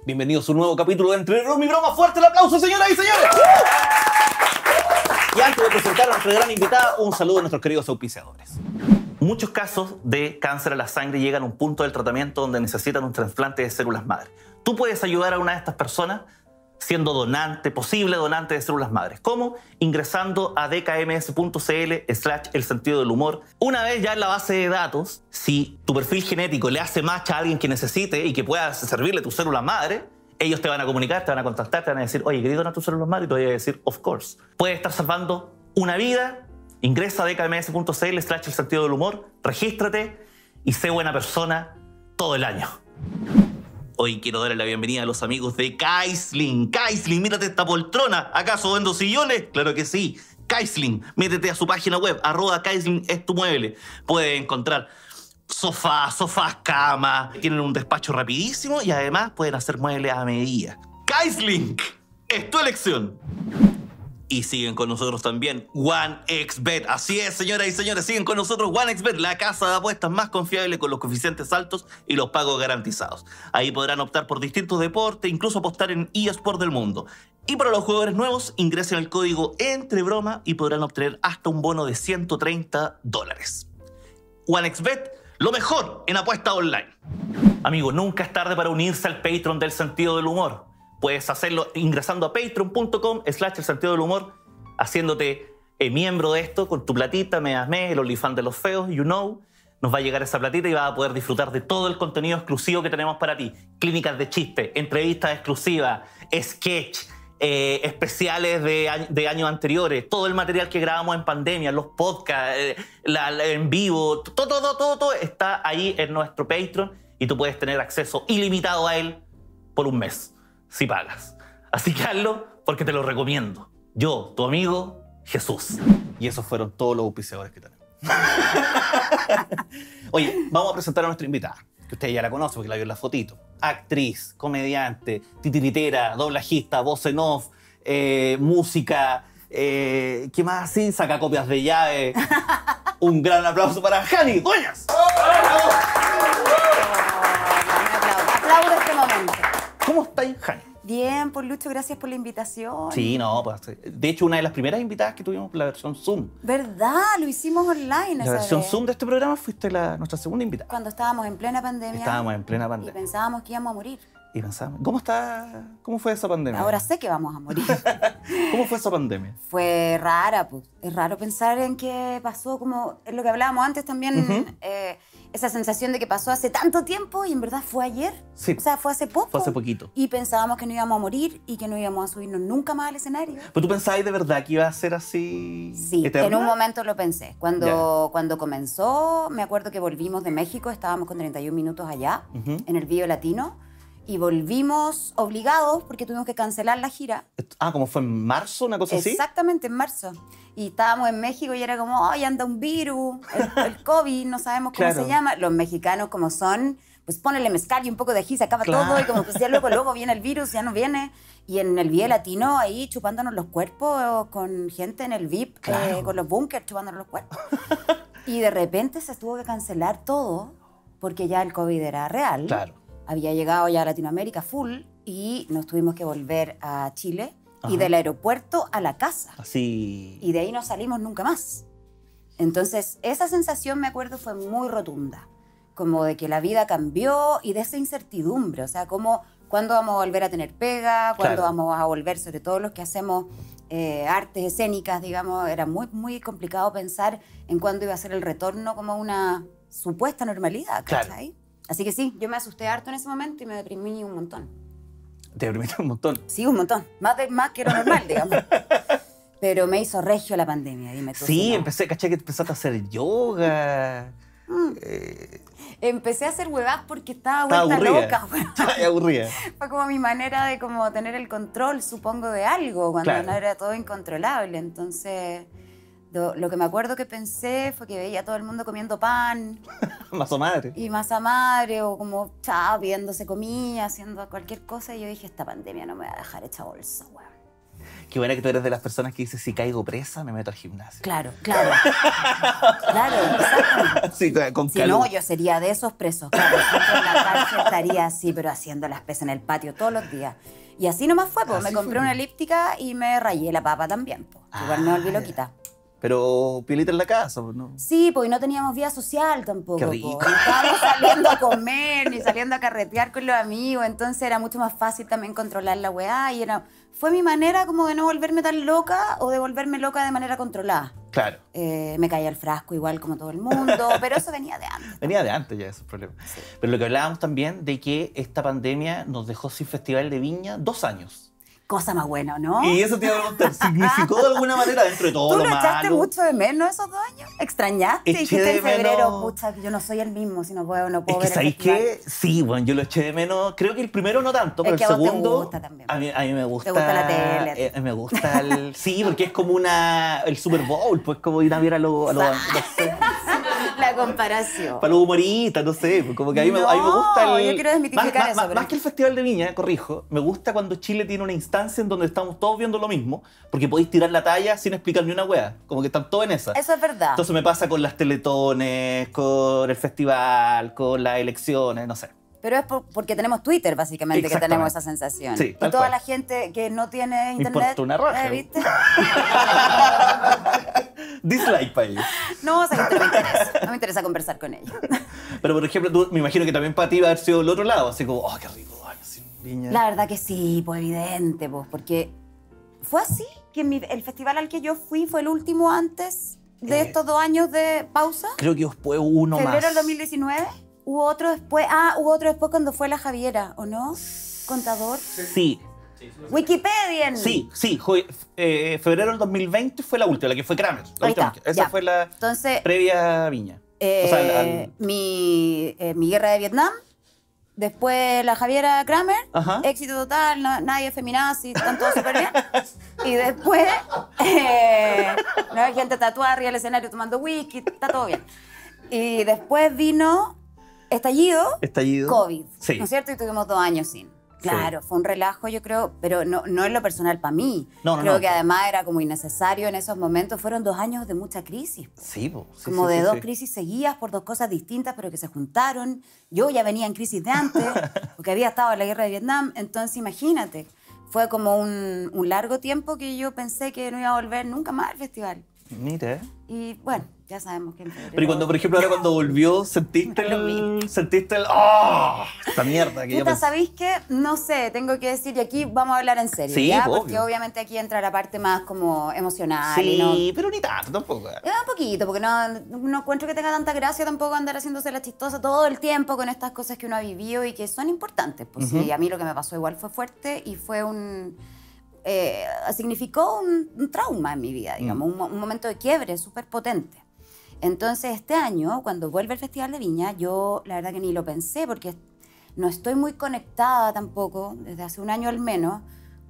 Bienvenidos a un nuevo capítulo de Entre Broma y Broma. ¡Fuerte el aplauso, señoras y señores! Y antes de presentar a nuestra gran invitada, un saludo a nuestros queridos auspiciadores. Muchos casos de cáncer a la sangre llegan a un punto del tratamiento donde necesitan un trasplante de células madre. Tú puedes ayudar a una de estas personas siendo donante, posible donante de células madres. ¿Cómo? Ingresando a dkms.cl/el sentido del humor. Una vez ya en la base de datos, si tu perfil genético le hace match a alguien que necesite y que pueda servirle tu célula madre, ellos te van a comunicar, te van a contactar, te van a decir, oye, ¿querés donar tus células madre? Y tú vas a decir, of course. Puedes estar salvando una vida. Ingresa a dkms.cl/el sentido del humor, regístrate y sé buena persona todo el año. Hoy quiero darle la bienvenida a los amigos de Kaisling. Kaisling, mírate esta poltrona. ¿Acaso vendo sillones? Claro que sí. Kaisling, métete a su página web, @Kaisling es tu mueble. Puedes encontrar sofás, camas. Tienen un despacho rapidísimo y además pueden hacer muebles a medida. Kaisling, es tu elección. Y siguen con nosotros también OneXBet. Así es, señoras y señores, siguen con nosotros OneXBet, la casa de apuestas más confiable con los coeficientes altos y los pagos garantizados. Ahí podrán optar por distintos deportes, incluso apostar en eSport del mundo. Y para los jugadores nuevos, ingresen el código ENTREBROMA y podrán obtener hasta un bono de $130. OneXBet, lo mejor en apuesta online. Amigo, nunca es tarde para unirse al Patreon del sentido del humor. Puedes hacerlo ingresando a patreon.com/el sentido del humor, haciéndote miembro de esto con tu platita, el OnlyFans de los feos, you know. Nos va a llegar esa platita y vas a poder disfrutar de todo el contenido exclusivo que tenemos para ti. Clínicas de chiste, entrevistas exclusivas, sketch, especiales de años anteriores, todo el material que grabamos en pandemia, los podcasts, en vivo, todo está ahí en nuestro Patreon y tú puedes tener acceso ilimitado a él por un mes. Si pagas. Así que hazlo porque te lo recomiendo. Yo, tu amigo, Jesús. Y esos fueron todos los auspiciadores que tenemos. Oye, vamos a presentar a nuestra invitada, que usted ya la conoce porque la vio en la fotito. Actriz, comediante, titiritera, doblajista, voz en off, música, ¿qué más así? Saca copias de llave. Un gran aplauso para Jani Dueñas. Aplaudo este momento. ¿Cómo estáis, Jani? Bien, pues Lucho, gracias por la invitación. Sí, no, pues, de hecho, una de las primeras invitadas que tuvimos por la versión Zoom. ¿Verdad? Lo hicimos online La esa versión vez. Zoom de este programa fuiste nuestra segunda invitada. Cuando estábamos en plena pandemia. Estábamos en plena Y pandemia. pensábamos que íbamos a morir. Y pensamos, ¿cómo fue esa pandemia? Ahora sé que vamos a morir. ¿Cómo fue esa pandemia? Fue rara, pues. Es raro pensar en qué pasó, como es lo que hablábamos antes también, esa sensación de que pasó hace tanto tiempo y en verdad fue ayer. Sí. O sea, fue hace poco. Fue hace poquito. Y pensábamos que no íbamos a morir y que no íbamos a subirnos nunca más al escenario. ¿Pero tú pensabas de verdad que iba a ser así Sí, eterna? en un momento lo pensé. Cuando comenzó, me acuerdo que volvimos de México, estábamos con 31 minutos allá, en el Vive Latino, y volvimos obligados porque tuvimos que cancelar la gira. ¿Cómo fue en marzo, una cosa así? Exactamente, en marzo. Y estábamos en México y era como, ¡ay, anda un virus! El COVID, no sabemos cómo se llama. Los mexicanos, como son, pues ponele mezcal y un poco de ají, se acaba todo, y como que ya luego viene el virus, ya no viene. Y en el Vive Latino, ahí chupándonos los cuerpos con gente en el VIP, con los bunkers chupándonos los cuerpos. Y de repente se tuvo que cancelar todo porque ya el COVID era real. Claro. Había llegado ya a Latinoamérica full y nos tuvimos que volver a Chile y del aeropuerto a la casa. Así. Y de ahí no salimos nunca más. Entonces, esa sensación, me acuerdo, fue muy rotunda. Como de que la vida cambió y de esa incertidumbre. O sea, como cuándo vamos a volver a tener pega, cuándo vamos a volver, sobre todo los que hacemos artes escénicas, digamos. Era muy, muy complicado pensar en cuándo iba a ser el retorno como una supuesta normalidad, ¿cachai? Claro. Así que sí, yo me asusté harto en ese momento y me deprimí un montón. ¿Te deprimiste un montón? Sí, un montón. Más que lo normal, digamos. Pero me hizo regio la pandemia, dime tú. Sí, caché que empezaste a hacer yoga. Empecé a hacer huevadas porque estaba vuelta loca. Bueno. Aburrida. Fue como mi manera de como tener el control, supongo, de algo, cuando no era todo incontrolable. Entonces, lo que me acuerdo que pensé fue que veía a todo el mundo comiendo pan. Masa madre. Y masa madre, o como pidiéndose comida, haciendo cualquier cosa. Y yo dije, esta pandemia no me va a dejar hecha bolsa, weón. Qué buena que tú eres de las personas que dice si caigo presa, me meto al gimnasio. Claro, claro. Claro, exactamente. Sí, con Si calor. no, yo sería de esos presos. Claro, siempre en la cárcel estaría así, pero haciendo las pesas en el patio todos los días. Y así nomás fue, pues. Así Me compré fue. una elíptica y me rayé la papa también, pues. Igual me volví loquita. Pero piolita en la casa, pues, ¿no? Sí, pues y no teníamos vida social tampoco. Qué po. rico. No estábamos saliendo a comer, ni saliendo a carretear con los amigos. Entonces era mucho más fácil también controlar la weá. Y fue mi manera como de no volverme tan loca o de volverme loca de manera controlada. Claro. Me caía el frasco igual como todo el mundo, pero eso venía de antes. Venía de antes ya esos problemas. Sí. Pero lo que hablábamos también de que esta pandemia nos dejó sin Festival de Viña 2 años. Cosa más buena, ¿no? Y eso te iba a preguntar, ¿significó de alguna manera dentro de todo ¿Tú lo lo echaste malo? mucho de menos esos 2 años? ¿Extrañaste? Eché Dijiste de en febrero, menos- pucha, que yo no soy el mismo, si no puedo Es ver que, el ¿sabéis festival. qué? Sí, bueno, yo lo eché de menos. Creo que el primero no tanto, pero Es que el a vos te segundo. gusta también. A mí me gusta. Te gusta la tele. Me gusta el. Sí, porque es como el Super Bowl, pues como ir a ver a los. No sé, La comparación. para los humoristas, no sé. Pues como que a mí me No, gusta el. yo quiero desmitificar más, eso, Más, pero- más que el Festival de Viña, corrijo, me gusta cuando Chile tiene una instancia en donde estamos todos viendo lo mismo, porque podéis tirar la talla sin explicar ni una wea. Como que están todos en esa. Eso es verdad. Entonces me pasa con las teletones, con el festival, con las elecciones, no sé. Pero es porque tenemos Twitter, básicamente, que Exactamente. tenemos esa sensación. Sí, y tal toda cual. la gente que no tiene Me internet. importa una raja. ¿Viste? Dislike para ellos. No, o sea, que no me interesa. No me interesa conversar con ellos. Pero por ejemplo, tú, me imagino que también para ti va a haber sido el otro lado, así como, oh, qué rico, ay, sin Viña. La verdad que sí, pues evidente, pues, porque fue así que el festival al que yo fui fue el último antes de estos 2 años de pausa. Creo que después hubo uno Febrero más. del 2019. Hubo otro después. Ah, hubo otro después cuando fue la Javiera, ¿o no? Contador. Sí, Wikipedia. sí. Febrero del 2020 fue la última, la que fue Kramer. La Ahí última. está, Esa ya. fue la Entonces, previa a Viña. O sea, mi guerra de Vietnam, después la Javiera Kramer, Ajá. éxito total, nadie es feminazi, están todos súper bien. Y después, no hay gente tatuada arriba del escenario tomando whisky, está todo bien. Y después vino Estallido. COVID, Sí. ¿no es cierto? Y tuvimos 2 años sin. Claro, fue un relajo, yo creo, pero no en lo personal para mí. No, creo no. que además era como innecesario en esos momentos. Fueron 2 años de mucha crisis. Sí, po. Sí, Como sí, de sí, 2 sí. crisis seguidas por 2 cosas distintas, pero que se juntaron. Yo ya venía en crisis de antes, porque había estado en la guerra de Vietnam. Entonces, imagínate, fue como un largo tiempo que yo pensé que no iba a volver nunca más al festival. Mira, ¿eh? Y bueno, ya sabemos que en febrero... Pero y cuando, por ejemplo, ahora cuando volvió, sentiste Lo el ¡oh! Esta mierda que yo Puta, pensé. ¿sabéis qué? No sé, tengo que decir, y aquí vamos a hablar en serio, Sí, ¿ya? pues, Porque obvio. obviamente aquí entra la parte más como emocional y no... Sí, pero ni tanto tampoco. Un poquito, porque no encuentro que tenga tanta gracia tampoco andar haciéndose la chistosa todo el tiempo con estas cosas que uno ha vivido y que son importantes. Pues sí, a mí lo que me pasó igual fue fuerte y fue significó un trauma en mi vida, digamos, un momento de quiebre súper potente. Entonces, este año, cuando vuelve el Festival de Viña, yo la verdad que ni lo pensé porque no estoy muy conectada tampoco, desde hace un año al menos,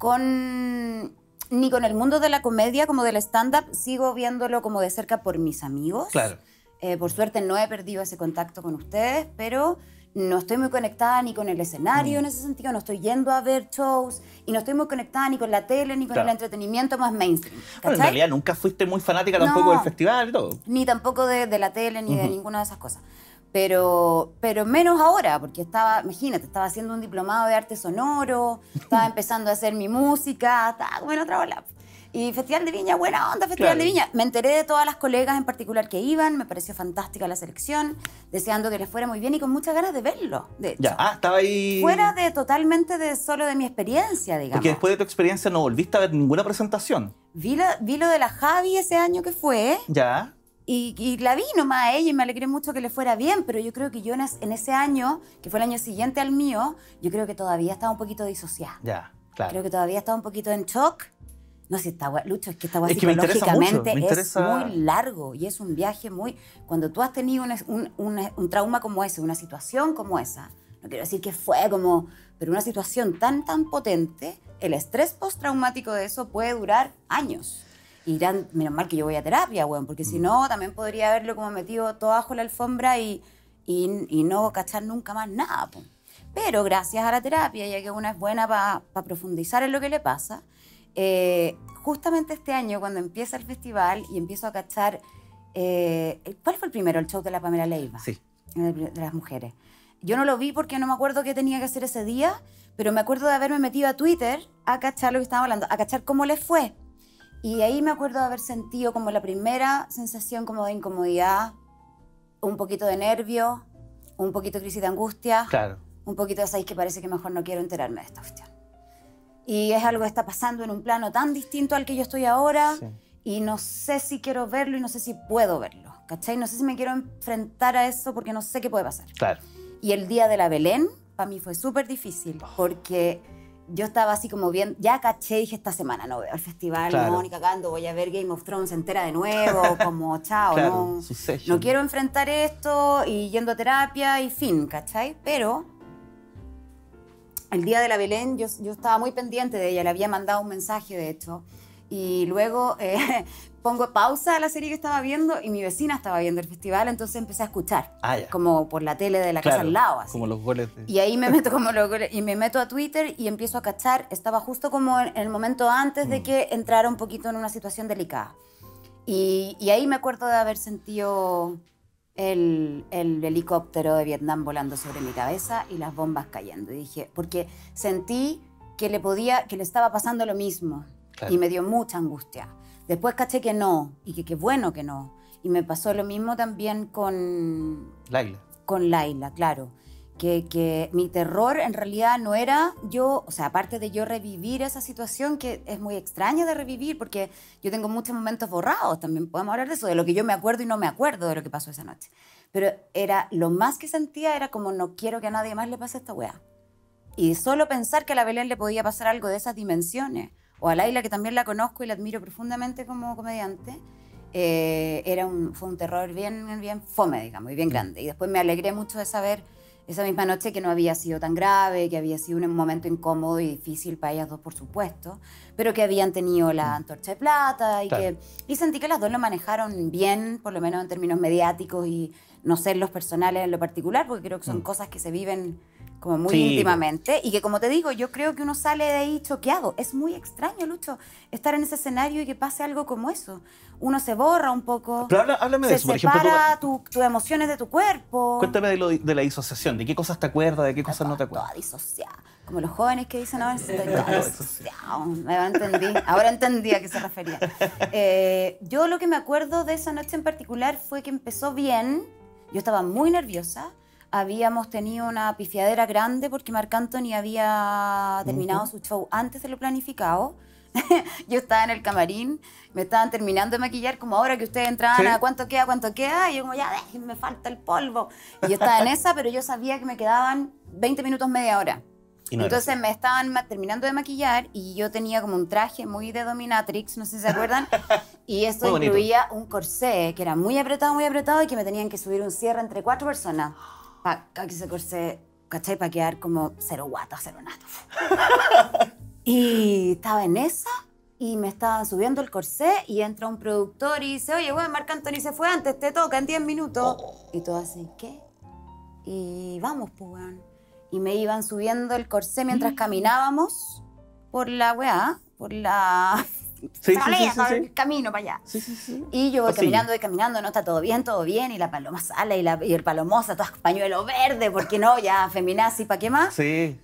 ni con el mundo de la comedia como del stand-up. Sigo viéndolo como de cerca por mis amigos. Claro. Por suerte no he perdido ese contacto con ustedes, pero no estoy muy conectada ni con el escenario en ese sentido, no estoy yendo a ver shows y no estoy muy conectada ni con la tele ni con Claro. el entretenimiento más mainstream. Bueno, en ¿cachai? realidad nunca fuiste muy fanática tampoco No. del festival y todo. Ni tampoco de la tele ni de ninguna de esas cosas. Pero menos ahora, porque imagínate, estaba haciendo un diplomado de arte sonoro, estaba empezando a hacer mi música, estaba como en otra ola. Y Festival de Viña, buena onda, Festival Claro. de Viña. Me enteré de todas las colegas en particular que iban, me pareció fantástica la selección, deseando que les fuera muy bien y con muchas ganas de verlo, de hecho. Ya, estaba ahí. Fuera de totalmente de solo de mi experiencia, digamos. Porque después de tu experiencia no volviste a ver ninguna presentación. Vi lo de la Javi ese año que fue. Ya. Y la vi nomás a ella y me alegré mucho que le fuera bien, pero yo creo que yo en ese año, que fue el año siguiente al mío, yo creo que todavía estaba un poquito disociada. Ya, claro. Creo que todavía estaba un poquito en shock. No sé si está Lucho, es que esta Es que me interesa psicológicamente mucho, me interesa- es muy largo y es un viaje muy... Cuando tú has tenido un trauma como ese, una situación como esa, no quiero decir que fue como... Pero una situación tan potente, el estrés postraumático de eso puede durar años. Y menos mal que yo voy a terapia, weón, porque si no, también podría haberlo como metido todo bajo la alfombra y no cachar nunca más nada, po. Pero gracias a la terapia, ya que una es buena para profundizar en lo que le pasa, justamente este año, cuando empieza el festival y empiezo a cachar... ¿cuál fue el primero? El show de la Pamela Leiva. Sí. De las mujeres. Yo no lo vi porque no me acuerdo qué tenía que hacer ese día, pero me acuerdo de haberme metido a Twitter a cachar lo que estábamos hablando, a cachar cómo les fue. Y ahí me acuerdo de haber sentido como la primera sensación como de incomodidad, un poquito de nervio, un poquito de crisis de angustia, Claro. un poquito de sabéis que parece que mejor no quiero enterarme de esta cuestión. Y es algo que está pasando en un plano tan distinto al que yo estoy ahora, Sí. y no sé si quiero verlo y no sé si puedo verlo, ¿cachai? No sé si me quiero enfrentar a eso porque no sé qué puede pasar. Claro. Y el día de la Belén, para mí fue súper difícil, porque yo estaba así como bien, ya caché, dije esta semana no veo el festival, Claro. no, ni cagando, voy a ver Game of Thrones entera de nuevo, como chao, Claro, no, Succession. no quiero enfrentar esto y yendo a terapia y fin, ¿cachai? Pero el día de la Belén yo estaba muy pendiente de ella, le había mandado un mensaje de hecho, y luego pongo pausa a la serie que estaba viendo y mi vecina estaba viendo el festival, entonces empecé a escuchar, Ya. como por la tele de la casa al lado. Así. Como los goles de... Y ahí me meto y me meto a Twitter y empiezo a cachar. Estaba justo como en el momento antes de que entrara un poquito en una situación delicada. Y ahí me acuerdo de haber sentido el helicóptero de Vietnam volando sobre mi cabeza y las bombas cayendo. Y dije, porque sentí que le estaba pasando lo mismo. Claro. Y me dio mucha angustia. Después caché que no, y que qué bueno que no. Y me pasó lo mismo también con Laila, claro. Que mi terror en realidad no era yo, o sea, aparte de yo revivir esa situación que es muy extraña de revivir, porque yo tengo muchos momentos borrados, también podemos hablar de eso, de lo que yo me acuerdo y no me acuerdo de lo que pasó esa noche. Pero lo más que sentía era como no quiero que a nadie más le pase esta weá. Y solo pensar que a la Belén le podía pasar algo de esas dimensiones, o a Laila, que también la conozco y la admiro profundamente como comediante, fue un terror bien fome, digamos, y bien grande. Y después me alegré mucho de saber esa misma noche que no había sido tan grave, que había sido un momento incómodo y difícil para ellas dos, por supuesto, pero que habían tenido la antorcha de plata y, Claro. y sentí que las dos lo manejaron bien, por lo menos en términos mediáticos y no sé en los personales en lo particular, porque creo que son cosas que se viven como muy Sí. íntimamente y que, como te digo, yo creo que uno sale de ahí choqueado. Es muy extraño, Lucho, estar en ese escenario y que pase algo como eso. Uno se borra un poco, Pero háblame de se eso, por ejemplo. separa tus emociones de tu cuerpo. Cuéntame de la disociación. ¿De qué cosas te acuerdas? ¿De qué cosas no te acuerdas? Toda disociada. Como los jóvenes que dicen ahora, estoy toda disociada. Ahora entendí a qué se refería. Yo lo que me acuerdo de esa noche en particular fue que empezó bien. Yo estaba muy nerviosa. Habíamos tenido una pifiadera grande porque Marc Anthony había terminado su show antes de lo planificado. Yo estaba en el camarín, me estaban terminando de maquillar, como ahora que ustedes entraban ¿Sí? a cuánto queda, y yo como ya déjenme, me falta el polvo. Y yo estaba en esa, pero yo sabía que me quedaban 20 minutos, media hora. Y no era Entonces así. me estaban terminando de maquillar y yo tenía como un traje muy de dominatrix, no sé si se acuerdan, y eso Muy bonito. incluía un corsé que era muy apretado y que me tenían que subir un cierre entre 4 personas para que ese corsé, ¿cachai? Para quedar como cero guata, cero nato. Y estaba en esa y me estaban subiendo el corsé y entra un productor y dice, oye, bueno, Marc Anthony se fue antes, te toca en 10 minutos. Y todo así, ¿qué? Y vamos, pues, weón. Y me iban subiendo el corsé mientras caminábamos por la weá, por la... Sí, el camino para allá. Sí. Y yo voy Pasillo. caminando, no está todo bien, y la paloma sale, y el palomosa, todo pañuelo verde, porque no, ya feminazi, ¿para qué más? Sí.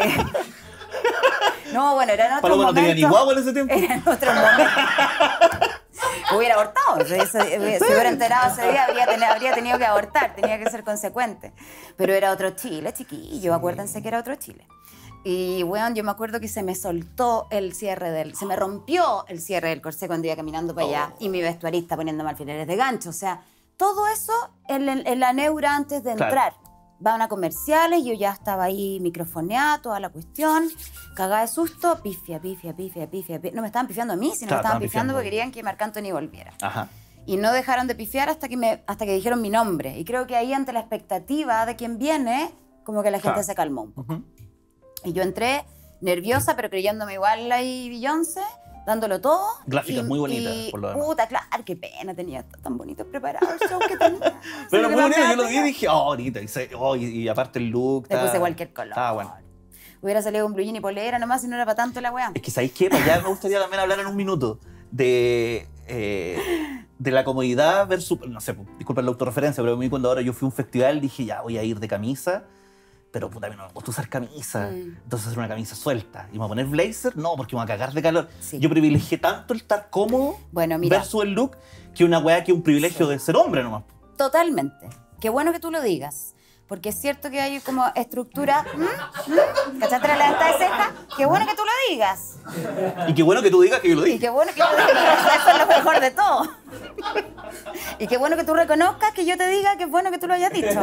No, bueno, era en otro Paloma no momento. tenía ni guagua en ese tiempo. Era en otro momento. Hubiera abortado. Si hubiera enterado ese día, habría tenido que abortar, tenía que ser consecuente. Pero era otro Chile, chiquillo, acuérdense que era otro Chile. Y bueno, yo me acuerdo que se me soltó el cierre se me rompió el cierre del corsé cuando iba caminando para allá, y mi vestuarista poniéndome alfileres de gancho. O sea, todo eso en la neura antes de Claro. entrar. Van a comerciales, yo ya estaba ahí microfoneada, toda la cuestión, cagada de susto, pifia. No me estaban pifiando a mí, sino Claro, me estaban estaban pifiando pifiando. porque querían que Marc Anthony volviera. Ajá. Y no dejaron de pifiar hasta que dijeron mi nombre. Y creo que ahí, ante la expectativa de quién viene, como que la gente Claro. se calmó un poco. Ujú. Y yo entré nerviosa, pero creyéndome igual ahí Beyoncé, dándolo todo. Gráficas muy bonitas, y, por lo demás. puta, claro, qué pena, tenía tan bonito preparado el show que tenía. Pero Lo que muy más me bonito, da yo lo vi y pena. dije, oh, bonita. Y aparte el look. Le está- puse cualquier color. Estaba bueno. hubiera salido con blue jean y polera nomás si no era para tanto la weá. Es que ¿sabéis qué? Para allá me gustaría también hablar en un minuto de la comodidad versus, no sé, disculpen la autorreferencia, pero a mí cuando ahora yo fui a un festival dije, ya voy a ir de camisa, pero puta, a mí no me gusta usar camisa, entonces hacer una camisa suelta. ¿Y me voy a poner blazer? No, porque me voy a cagar de calor. Sí. Yo privilegié tanto el estar cómodo Bueno, mira, versus el look que una weá que un privilegio de ser hombre nomás. totalmente. Qué bueno que tú lo digas. Porque es cierto que hay como estructura. ¿Cachaste la levanta de ceja? Qué bueno que tú lo digas. Y qué bueno que tú digas que yo lo Y dije. qué bueno que tú digas. Eso es lo mejor de todo. Y qué bueno que tú reconozcas que yo te diga que es bueno que tú lo hayas dicho.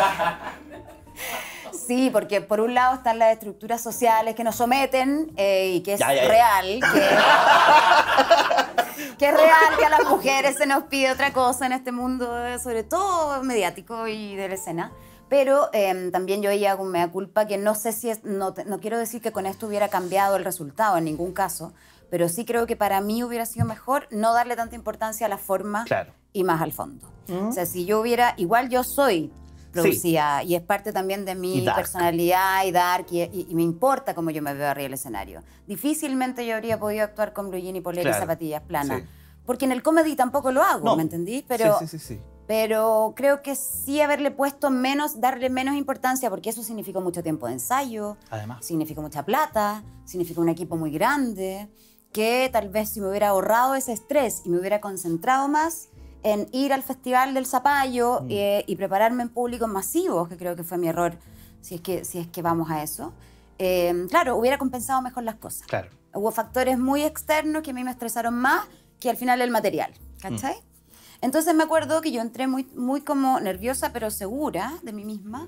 Sí, porque por un lado están las estructuras sociales que nos someten y que es real, que es real que a las mujeres se nos pide otra cosa en este mundo, sobre todo mediático y de la escena. Pero también yo ahí hago un mea culpa que no sé si es, no quiero decir que con esto hubiera cambiado el resultado en ningún caso, pero sí creo que para mí hubiera sido mejor no darle tanta importancia a la forma y más al fondo. O sea, si yo hubiera, igual yo soy producida y es parte también de mi personalidad y dark y me importa cómo yo me veo arriba del escenario. Difícilmente yo habría podido actuar con blue jean y polera y zapatillas planas. Porque en el comedy tampoco lo hago, ¿me entendí? Pero, pero creo que sí haberle puesto menos, darle menos importancia, porque eso significó mucho tiempo de ensayo, significó mucha plata, significó un equipo muy grande, que tal vez si me hubiera ahorrado ese estrés y me hubiera concentrado más en ir al Festival del Zapallo y prepararme en públicos masivos, que creo que fue mi error, si es que vamos a eso, claro, hubiera compensado mejor las cosas. Claro. Hubo factores muy externos que a mí me estresaron más que al final el material, ¿cachai? Entonces me acuerdo que yo entré muy como nerviosa, pero segura de mí misma,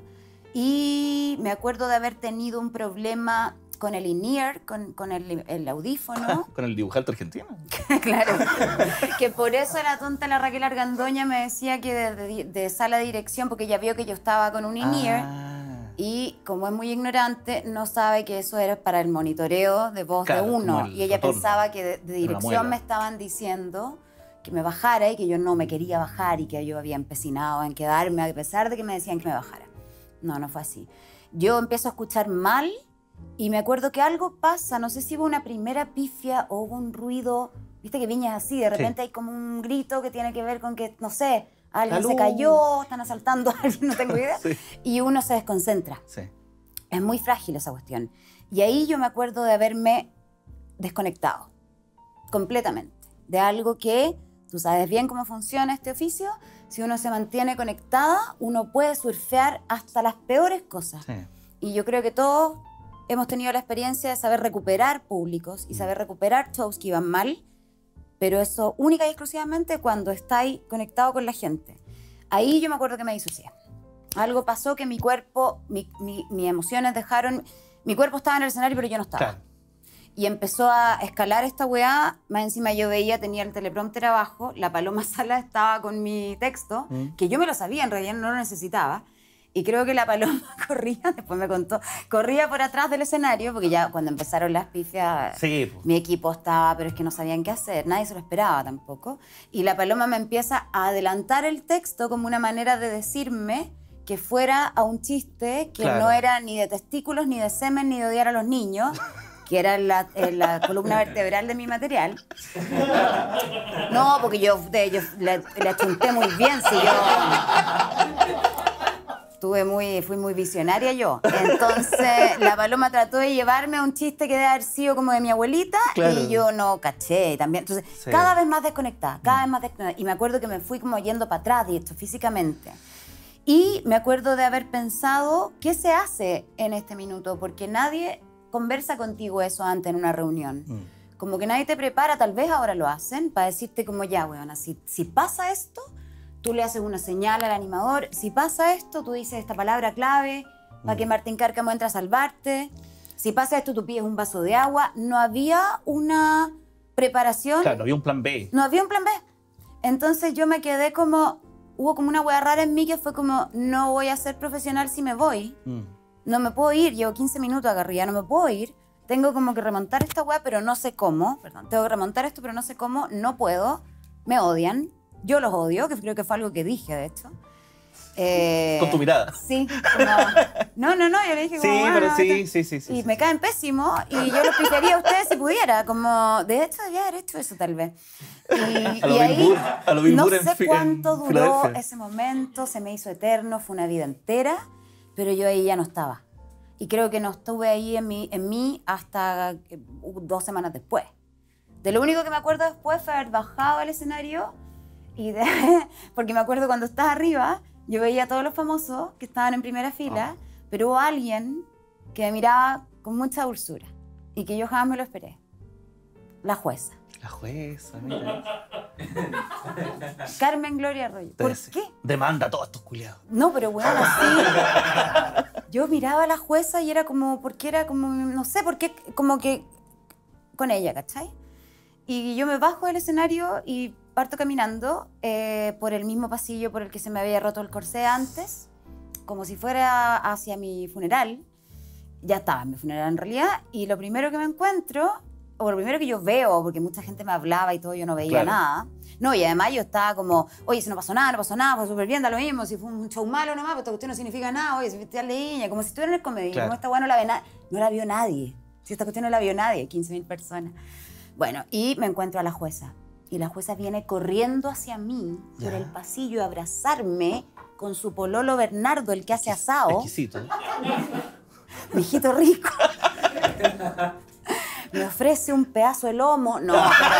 y me acuerdo de haber tenido un problema con el in-ear, con el audífono. ¿Con el dibujante argentino? Claro. Que por eso la tonta la Raquel Argandoña me decía que de sala de dirección, porque ella vio que yo estaba con un in-ear, y como es muy ignorante, no sabe que eso era para el monitoreo de voz de uno. Y ella pensaba que de dirección me estaban diciendo que me bajara y que yo no me quería bajar y que yo había empecinado en quedarme a pesar de que me decían que me bajara. No fue así. Yo empiezo a escuchar mal y me acuerdo que algo pasa, no sé si hubo una primera pifia o hubo un ruido, viste que Viña es así, de repente hay como un grito que tiene que ver con que, no sé, alguien se cayó, están asaltando a alguien, no tengo idea, y uno se desconcentra. Es muy frágil esa cuestión. Y ahí yo me acuerdo de haberme desconectado completamente de algo que tú sabes bien cómo funciona este oficio. Si uno se mantiene conectada, uno puede surfear hasta las peores cosas. Y yo creo que todos hemos tenido la experiencia de saber recuperar públicos y saber recuperar shows que iban mal, pero eso única y exclusivamente cuando estáis conectado con la gente. Ahí yo me acuerdo que me disocié. Algo pasó que mi cuerpo, mis emociones dejaron... Mi cuerpo estaba en el escenario, pero yo no estaba. Y empezó a escalar esta weá. Más encima yo veía, tenía el teleprompter abajo, la Paloma Sala estaba con mi texto, que yo me lo sabía, en realidad no lo necesitaba. Y creo que la Paloma corría, después me contó, corría por atrás del escenario, porque ya cuando empezaron las pifias, mi equipo estaba, pero es que no sabían qué hacer, nadie se lo esperaba tampoco. Y la Paloma me empieza a adelantar el texto como una manera de decirme que fuera a un chiste que no era ni de testículos, ni de semen, ni de odiar a los niños, que era la columna vertebral de mi material. No, porque yo le achunté muy bien, si yo... Fui muy visionaria yo. Entonces, la Paloma trató de llevarme a un chiste que debe haber sido como de mi abuelita, y yo no caché también. Entonces, cada vez más desconectada, cada vez más desconectada. Y me acuerdo que me fui como yendo para atrás, de esto, físicamente. Y me acuerdo de haber pensado, ¿qué se hace en este minuto? Porque nadie conversa contigo eso antes en una reunión. Como que nadie te prepara, tal vez ahora lo hacen, para decirte como ya, weona, si pasa esto, tú le haces una señal al animador. Si pasa esto, tú dices esta palabra clave para que Martín Cárcamo entre a salvarte. Si pasa esto, tú pides un vaso de agua. No había una preparación. Claro, no había un plan B. No había un plan B. Entonces yo me quedé como... Hubo como una hueá rara en mí que fue como, no voy a ser profesional si me voy. No me puedo ir, llevo 15 minutos acá arriba, no me puedo ir. Tengo como que remontar esta hueá, pero no sé cómo. Perdón, tengo que remontar esto, pero no sé cómo. No puedo. Me odian. Yo los odio, que creo que fue algo que dije, de hecho. Con tu mirada. Sí, como, no, yo le dije como, Sí, bueno, pero sí. Y me caen pésimo y yo los pifiaría a ustedes si pudiera, como, de hecho, debía haber hecho eso tal vez. A lo Bill Burr, a lo Bill no Burr sé cuánto en duró Filadelfia. ese momento, se me hizo eterno, fue una vida entera, pero yo ahí ya no estaba. Y creo que no estuve ahí en mí hasta 2 semanas después. De lo único que me acuerdo después fue haber bajado al escenario porque me acuerdo cuando estaba arriba, yo veía a todos los famosos que estaban en primera fila, pero hubo alguien que me miraba con mucha dulzura y que yo jamás me lo esperé. La jueza. La jueza, mira. Carmen Gloria Arroyo. ¿Por qué? Demanda a todos estos culiados. No, pero bueno, así. Yo miraba a la jueza y era como, porque era como, no sé, porque como que con ella, ¿cachai? Y yo me bajo del escenario y parto caminando por el mismo pasillo por el que se me había roto el corsé antes, como si fuera hacia mi funeral. Ya estaba en mi funeral en realidad, y lo primero que me encuentro, o lo primero que yo veo, porque mucha gente me hablaba y todo, yo no veía nada. No, y además yo estaba como, oye, si no pasó nada, fue súper bien, da lo mismo, si fue un show malo nomás, pues esto no significa nada, oye, si festival de Viña, como si estuviera en el comedia, como esta weá no la vio nadie, si esta cuestión no la vio nadie, 15.000 personas. Bueno, y me encuentro a la jueza, y la jueza viene corriendo hacia mí por el pasillo a abrazarme con su pololo Bernardo, el que hace asado. Exquisito. Mi hijito rico. Me ofrece un pedazo de lomo. No,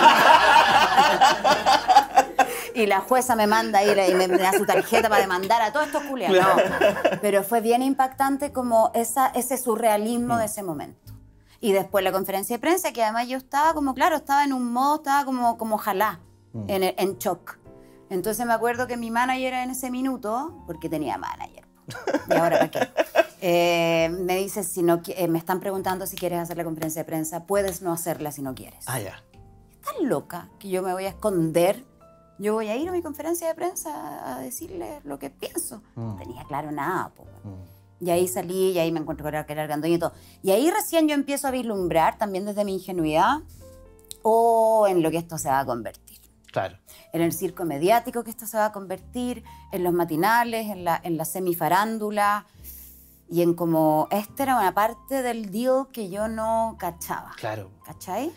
y la jueza me manda ahí y me da su tarjeta para demandar a todos estos culiados. No. Pero fue bien impactante como ese surrealismo de ese momento. Y después la conferencia de prensa, que además yo estaba como, claro, estaba en un modo, estaba como jalá, en shock. Entonces me acuerdo que mi manager en ese minuto, porque tenía manager, y ahora ¿para qué? Me dice, si no, me están preguntando si quieres hacer la conferencia de prensa, puedes no hacerla si no quieres. Ah, ya. ¿Estás loca que yo me voy a esconder? Yo voy a ir a mi conferencia de prensa a decirle lo que pienso. No tenía claro nada, po. Y ahí salí, y ahí me encuentro con Raquel Argandoña y todo. Y ahí recién yo empiezo a vislumbrar, también desde mi ingenuidad, en lo que esto se va a convertir. Claro. En el circo mediático que esto se va a convertir, en los matinales, en la semifarándula, y en como esta era una parte del deal que yo no cachaba. Claro. ¿Cachai?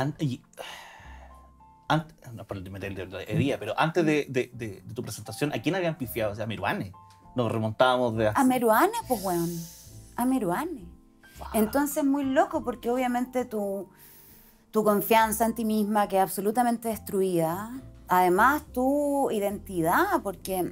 No por meter el dedo en herida, pero antes de tu presentación, ¿a quién habían pifiado? O sea, a Meruane. Nos remontábamos de... A Meruane, pues, weón. A Meruane. Wow. Entonces, muy loco, porque obviamente tu confianza en ti misma queda absolutamente destruida. Además, tu identidad, porque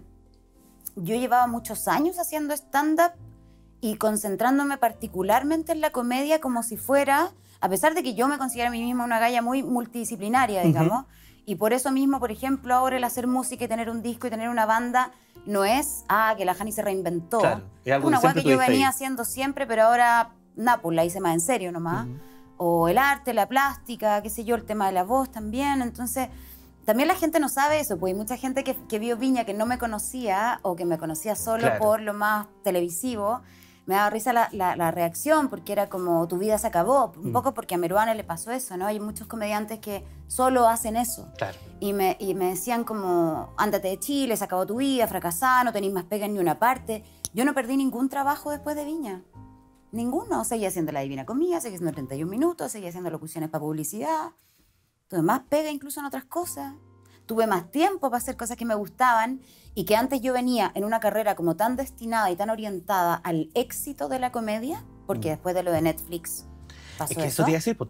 yo llevaba muchos años haciendo stand-up y concentrándome particularmente en la comedia como si fuera, a pesar de que yo me considero a mí misma una galla muy multidisciplinaria, digamos, y por eso mismo, por ejemplo, ahora el hacer música y tener un disco y tener una banda no es, que la Jani se reinventó. Claro, es algo una que cosa que yo venía haciendo siempre, pero ahora, pues la hice más en serio nomás. O el arte, la plástica, qué sé yo, el tema de la voz también. Entonces, también la gente no sabe eso, pues hay mucha gente que vio Viña que no me conocía o que me conocía solo por lo más televisivo. Me daba risa la reacción, porque era como, tu vida se acabó. Un poco porque a Meruane le pasó eso, ¿no? Hay muchos comediantes que solo hacen eso. Claro. Y me decían como, ándate de Chile, se acabó tu vida, fracasá, no tenés más pega en ni una parte. Yo no perdí ningún trabajo después de Viña. Ninguno. Seguía haciendo La Divina Comida, seguía haciendo 31 minutos, seguía haciendo locuciones para publicidad. Tuve más pega incluso en otras cosas. Tuve más tiempo para hacer cosas que me gustaban y que antes yo venía en una carrera como tan destinada y tan orientada al éxito de la comedia, porque después de lo de Netflix pasó es que eso te iba a decir,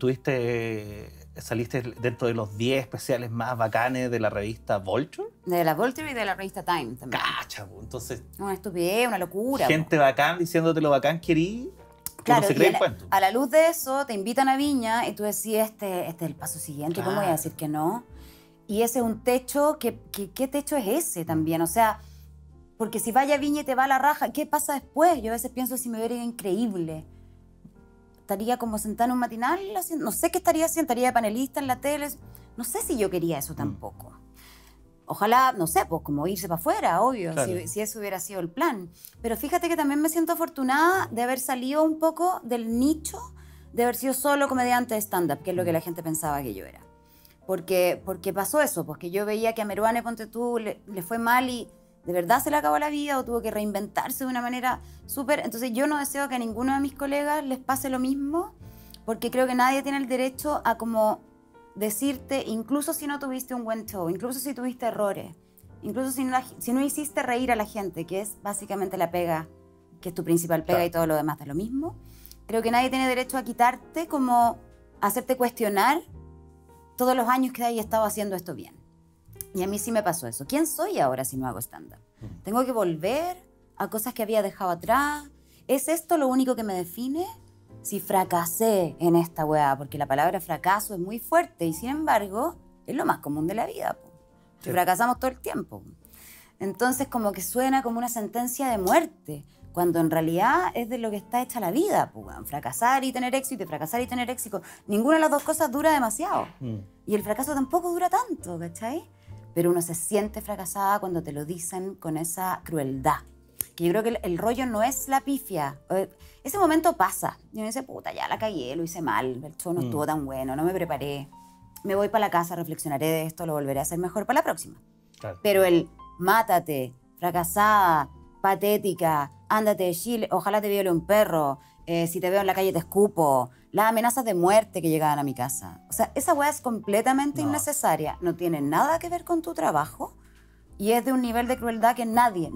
pues saliste dentro de los 10 especiales más bacanes de la revista Vulture. De la Vulture y de la revista Time también. Cacha, pues, entonces... Una estupidez, una locura. Gente bacán diciéndote lo bacán que erí. Claro, se cree el cuento. A la luz de eso te invitan a Viña y tú decís, este es el paso siguiente, Claro. ¿cómo voy a decir que no? Y ese es un techo, ¿qué techo es ese también? O sea, porque si vaya a Viña y te va a la raja, ¿qué pasa después? Yo a veces pienso, si me hubiera ido increíble, estaría como sentada en un matinal, no sé qué estaría haciendo, estaría de panelista en la tele, no sé si yo quería eso tampoco. Ojalá, no sé, pues como irse para afuera, obvio, Claro. si eso hubiera sido el plan. Pero fíjate que también me siento afortunada de haber salido un poco del nicho, de haber sido solo comediante de stand-up, que es lo que la gente pensaba que yo era. Porque pasó eso, porque yo veía que a Meruane, ponte tú, le fue mal y de verdad se le acabó la vida o tuvo que reinventarse de una manera súper... Entonces yo no deseo que a ninguno de mis colegas les pase lo mismo, porque creo que nadie tiene el derecho a como decirte, incluso si no tuviste un buen show, incluso si tuviste errores, incluso si no hiciste reír a la gente, que es básicamente la pega, que es tu principal pega, claro, y todo lo demás da lo mismo, creo que nadie tiene derecho a quitarte, como hacerte cuestionar todos los años que hayas estado haciendo esto bien. Y a mí sí me pasó eso. ¿Quién soy ahora si no hago stand-up? ¿Tengo que volver a cosas que había dejado atrás? ¿Es esto lo único que me define? Si fracasé en esta weá, porque la palabra fracaso es muy fuerte y sin embargo es lo más común de la vida. Po. Sí. Fracasamos todo el tiempo. Entonces como que suena como una sentencia de muerte, cuando en realidad es de lo que está hecha la vida. Po. Fracasar y tener éxito y fracasar y tener éxito. Ninguna de las dos cosas dura demasiado. Y el fracaso tampoco dura tanto, ¿cachai? Pero uno se siente fracasada cuando te lo dicen con esa crueldad. Que yo creo que el rollo no es la pifia. Ese momento pasa. Yo me dice, puta, ya la cagué, lo hice mal, el show no estuvo tan bueno, no me preparé. Me voy para la casa, reflexionaré de esto, lo volveré a hacer mejor para la próxima. Claro. Pero el mátate, fracasada, patética, ándate de Chile, ojalá te viole un perro, si te veo en la calle te escupo, las amenazas de muerte que llegaban a mi casa. O sea, esa weá es completamente innecesaria, no tiene nada que ver con tu trabajo y es de un nivel de crueldad que nadie,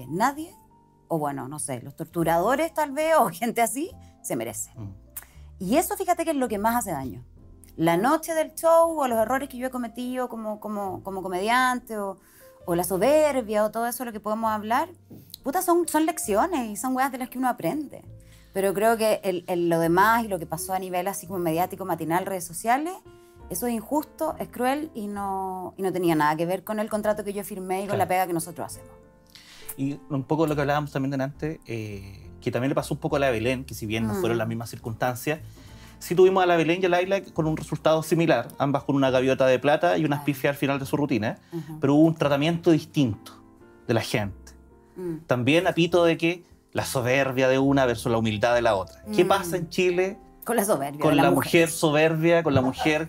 o bueno, no sé, los torturadores tal vez o gente así, se merece. Y eso fíjate que es lo que más hace daño. La noche del show o los errores que yo he cometido como comediante o la soberbia o todo eso lo que podemos hablar, puta, son lecciones y son weas de las que uno aprende. Pero creo que lo demás y lo que pasó a nivel así como mediático, matinal, redes sociales, eso es injusto, es cruel y no tenía nada que ver con el contrato que yo firmé y con la pega que nosotros hacemos. Y un poco lo que hablábamos también delante, que también le pasó un poco a la Belén, que si bien no fueron las mismas circunstancias, sí tuvimos a la Belén y a Laila con un resultado similar, ambas con una gaviota de plata y unas pifias al final de su rutina, pero hubo un tratamiento distinto de la gente. También a pito de que la soberbia de una versus la humildad de la otra. ¿Qué pasa en Chile con la soberbia? Con la mujer soberbia, con la mujer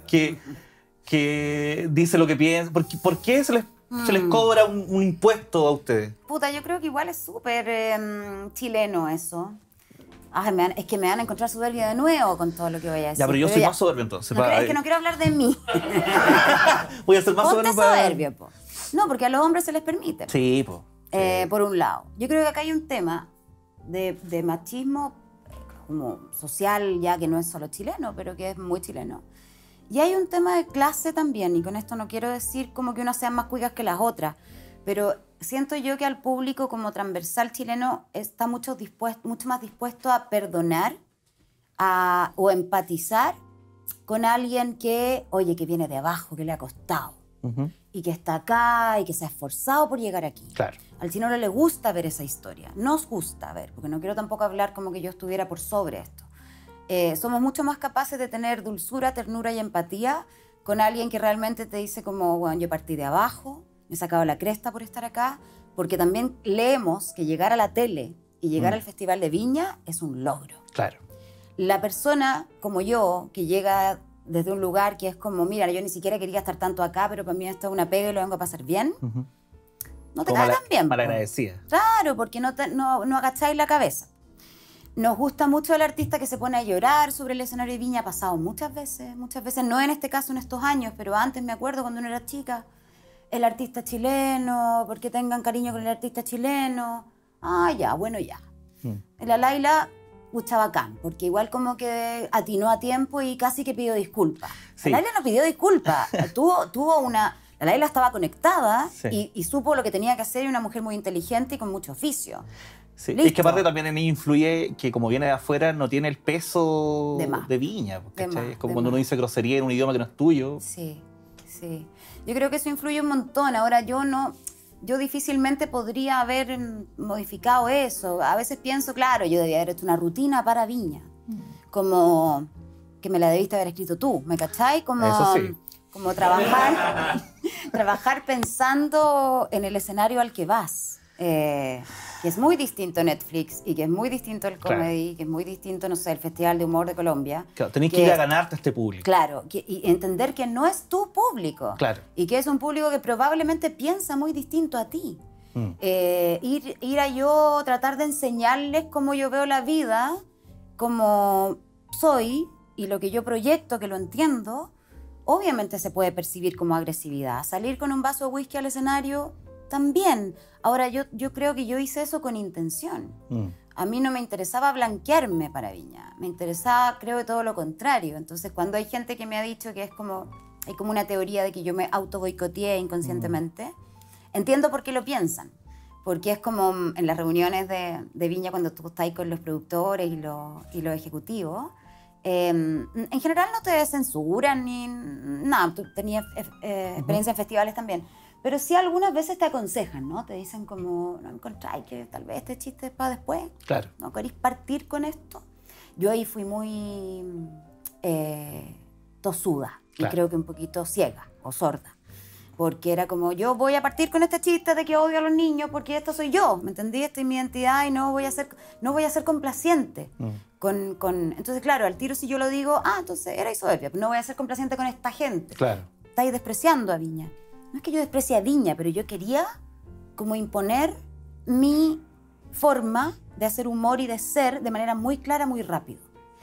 que dice lo que piensa. ¿Por qué se les cobra un impuesto a ustedes? Puta, yo creo que igual es súper chileno eso. Es que me van a encontrar soberbia de nuevo con todo lo que voy a decir. Ya, pero yo soy más soberbio entonces. Es que no quiero hablar de mí. Voy a ser más soberbio para... soberbio, po. No, porque a los hombres se les permite. Sí, po. Por un lado. Yo creo que acá hay un tema de machismo como social, ya que no es solo chileno, pero que es muy chileno. Y hay un tema de clase también, y con esto no quiero decir como que unas sean más cuicas que las otras, pero siento yo que al público como transversal chileno está mucho más dispuesto a perdonar o empatizar con alguien que, oye, que viene de abajo, que le ha costado, y que está acá, y que se ha esforzado por llegar aquí. Claro. Al chileno le gusta ver esa historia, nos gusta ver, porque no quiero tampoco hablar como que yo estuviera por sobre esto. Somos mucho más capaces de tener dulzura, ternura y empatía con alguien que realmente te dice como, bueno, yo partí de abajo, me he sacado la cresta por estar acá, porque también leemos que llegar a la tele y llegar al Festival de Viña es un logro. Claro. La persona como yo, que llega desde un lugar que es como, mira, yo ni siquiera quería estar tanto acá, pero para mí esto es una pega y lo vengo a pasar bien, no te cae tan bien. Malagradecida. Claro, porque no agacháis la cabeza. Nos gusta mucho el artista que se pone a llorar sobre el escenario de Viña, ha pasado muchas veces, no en este caso en estos años, pero antes me acuerdo cuando uno era chica, el artista chileno, porque tengan cariño con el artista chileno, ya, bueno, ya. La Laila, pucha bacán, porque igual como que atinó a tiempo y casi que pidió disculpas. Sí. La Laila no pidió disculpas, tuvo una... La Laila estaba conectada y supo lo que tenía que hacer, y una mujer muy inteligente y con mucho oficio. Sí. Es que aparte también en ella influye que como viene de afuera no tiene el peso de Viña. Es como cuando uno dice grosería en un idioma que no es tuyo. Sí. Yo creo que eso influye un montón. Ahora yo difícilmente podría haber modificado eso. A veces pienso, claro, yo debía haber hecho una rutina para Viña. Como que me la debiste haber escrito tú, ¿me cachai? Eso sí. Como trabajar pensando en el escenario al que vas. Que es muy distinto a Netflix y que es muy distinto al comedy, que es muy distinto, no sé, el Festival de Humor de Colombia. Claro, tenés que ir a ganarte a este público. Claro, y entender que no es tu público. Claro. Y que es un público que probablemente piensa muy distinto a ti. Ir a yo tratar de enseñarles cómo yo veo la vida, cómo soy y lo que yo proyecto, que lo entiendo, obviamente se puede percibir como agresividad. Salir con un vaso de whisky al escenario, también. Ahora, yo creo que yo hice eso con intención. A mí no me interesaba blanquearme para Viña, me interesaba, creo que todo lo contrario. Entonces, cuando hay gente que me ha dicho que es como, hay como una teoría de que yo me auto boicoteé inconscientemente, entiendo por qué lo piensan. Porque es como en las reuniones de Viña, cuando tú estás ahí con los productores y los ejecutivos, en general no te censuran ni nada. Tú tenías experiencia en festivales también. Pero sí algunas veces te aconsejan, ¿no? Te dicen como, no encontráis que tal vez este chiste es para después. Claro. ¿No queréis partir con esto? Yo ahí fui muy tosuda. Claro. Y creo que un poquito ciega o sorda. Porque era como, yo voy a partir con este chiste de que odio a los niños porque esto soy yo, ¿me entendí? Esta es mi identidad y no voy a ser complaciente. Entonces, claro, al tiro si yo lo digo, entonces erais soberbia, no voy a ser complaciente con esta gente. Claro. Estáis despreciando a Viña. No es que yo desprecie a Viña, pero yo quería como imponer mi forma de hacer humor y de ser de manera muy clara, muy rápido.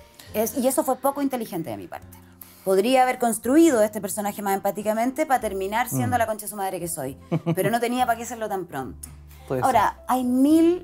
Y eso fue poco inteligente de mi parte. Podría haber construido este personaje más empáticamente para terminar siendo la concha de su madre que soy, pero no tenía para qué hacerlo tan pronto. Ahora, hay mil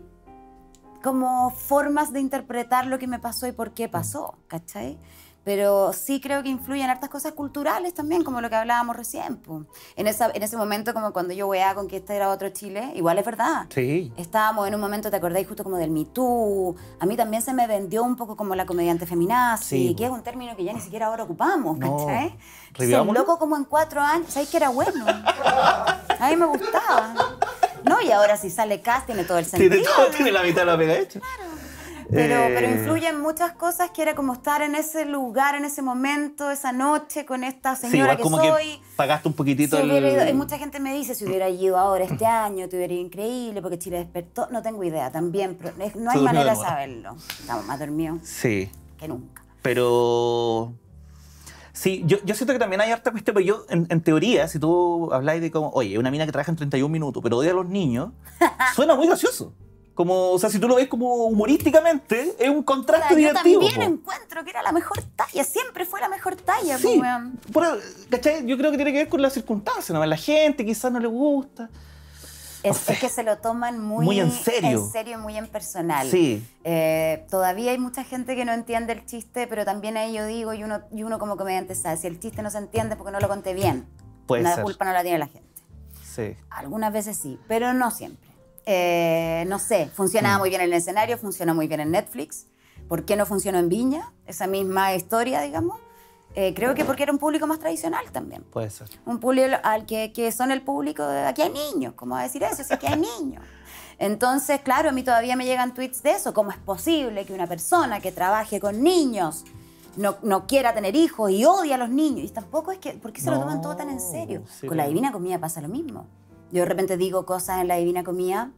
como formas de interpretar lo que me pasó y por qué pasó, ¿cachai? Pero sí creo que influyen hartas cosas culturales también, como lo que hablábamos recién. En ese momento, como cuando yo weá con que este era otro Chile, igual es verdad. Sí. Estábamos en un momento, ¿te acordáis? Justo como del Me Too. A mí también se me vendió un poco como la comediante feminazi, que es un término que ya ni siquiera ahora ocupamos, ¿cachai? Ser loco como en 4 años, ¿sabes que era bueno? A mí me gustaba. No, y ahora si sale cast tiene todo el sentido. Tiene la mitad de la pega hecha. Claro. Pero influyen muchas cosas que era como estar en ese lugar, en ese momento, esa noche con esta señora como soy. Que pagaste un poquitito mucha gente me dice, si hubiera ido ahora este año, te hubiera ido increíble porque Chile despertó. No tengo idea, también. No hay manera de saberlo. Estamos más dormidos que nunca. Pero... Sí, yo siento que también hay harta cuestión, pero yo, en teoría, si tú habláis de como, oye, una mina que trabaja en 31 minutos, pero odia a los niños, suena muy gracioso. Como, o sea, si tú lo ves como humorísticamente, es un contraste divertido. Yo también encuentro que era la mejor talla, siempre fue la mejor talla. Sí, ¿cachai? Yo creo que tiene que ver con las circunstancias, ¿no? La gente quizás no le gusta. Es que se lo toman muy en serio. En serio, muy en personal. Sí. Todavía hay mucha gente que no entiende el chiste, pero también ahí yo digo, y uno como comediante sabe, si el chiste no se entiende porque no lo conté bien, la culpa no la tiene la gente. Sí. Algunas veces sí, pero no siempre. No sé, funcionaba muy bien en el escenario, funcionó muy bien en Netflix. ¿Por qué no funcionó en Viña? Esa misma historia, digamos. Creo que porque era un público más tradicional también. Puede ser. Un público al que son el público de aquí hay niños, ¿cómo va a decir eso? Si aquí hay niños. Entonces, claro, a mí todavía me llegan tweets de eso. ¿Cómo es posible que una persona que trabaje con niños no quiera tener hijos y odia a los niños? Y tampoco es que, ¿por qué se lo toman todo tan en serio? Sí, con la Divina Comida pasa lo mismo. Yo de repente digo cosas en la Divina Comida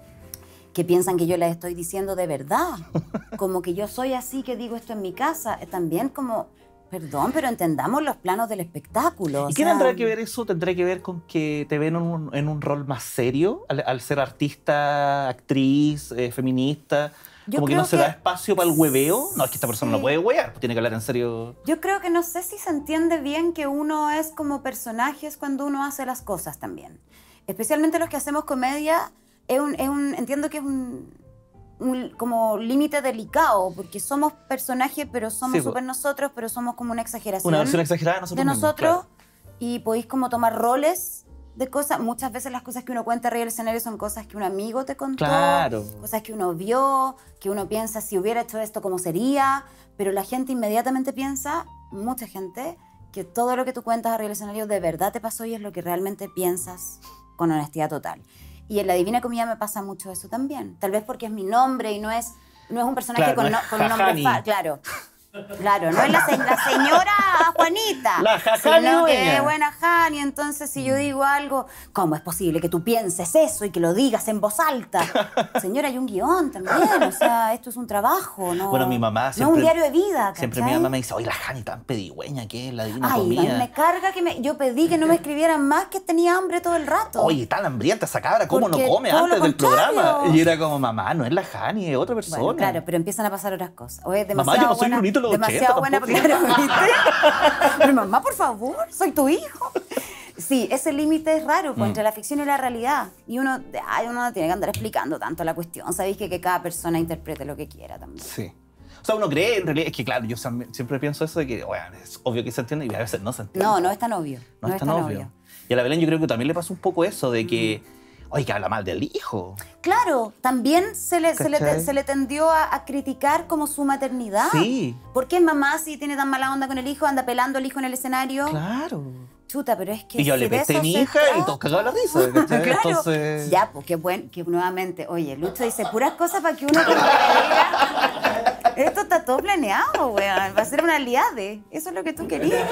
que piensan que yo las estoy diciendo de verdad. Como que yo soy así, que digo esto en mi casa. También como, perdón, pero entendamos los planos del espectáculo. ¿Y qué tendrá que ver eso? ¿Tendrá que ver con que te ven en un rol más serio al ser artista, actriz, feminista? Como que no se da espacio para el hueveo. No, es que esta persona no puede huevear, tiene que hablar en serio. Yo creo que no sé si se entiende bien que uno es como personajes cuando uno hace las cosas también. Especialmente los que hacemos comedia, entiendo que es un como límite delicado, porque somos personajes, pero somos súper nosotros, pero somos como una exageración. Una versión exagerada de nosotros. Claro. Y podéis como tomar roles de cosas. Muchas veces las cosas que uno cuenta arriba del escenario son cosas que un amigo te contó, cosas que uno vio, que uno piensa si hubiera hecho esto, ¿cómo sería? Pero la gente inmediatamente piensa, mucha gente, que todo lo que tú cuentas arriba del escenario de verdad te pasó y es lo que realmente piensas con honestidad total. Y en la Divina Comida me pasa mucho eso también. Tal vez porque es mi nombre y no es un personaje con un nombre falso. Claro. Claro, no es la señora Juanita, La Jani sino que dueña. es buena Jani. Entonces, si yo digo algo, ¿cómo es posible que tú pienses eso y que lo digas en voz alta? Señora, hay un guión también, o sea, esto es un trabajo, ¿no? Bueno, mi mamá no siempre... un diario de vida, Siempre mi ¿cachai? mamá me dice, oye, la Jani tan pedigüeña que es la divina Ay, a mí comida. me carga que yo pedí que no me escribieran más, que tenía hambre todo el rato. Oye, tan hambrienta esa cabra, ¿cómo no Porque come todo antes lo del programa? contrario. Y era como, mamá, no es la Jani, es otra persona. Bueno, claro, pero empiezan a pasar otras cosas. Oye, Mamá, demasiado yo no soy buena, Brunito de los demasiado 80 buena, tampoco. claro, ¿viste? Pero mamá, por favor, soy tu hijo. Sí, ese límite es raro pues, entre la ficción y la realidad. Y uno no tiene que andar explicando tanto la cuestión. Sabéis que cada persona interprete lo que quiera también. Sí. O sea, uno cree, en realidad, es que claro, yo siempre pienso eso de que, bueno, es obvio que se entiende y a veces no se entiende. No, no es tan obvio. No es tan obvio. Y a la Belén yo creo que también le pasa un poco eso de que, oye, que habla mal del hijo. Claro, también se ¿Cachai? le tendió a criticar como su maternidad. Sí. ¿Por qué mamá, si tiene tan mala onda con el hijo, anda pelando al hijo en el escenario? Claro. Chuta, pero es que Y yo si le de pesté a eso mi se hija y trata. todos cagados la risa. ¿Cachai? Claro. Entonces... Ya, pues qué bueno, que nuevamente, oye, Lucho dice puras cosas para que uno como que diga, esto está todo planeado, weón, va a ser una aliade. Eso es lo que tú querías.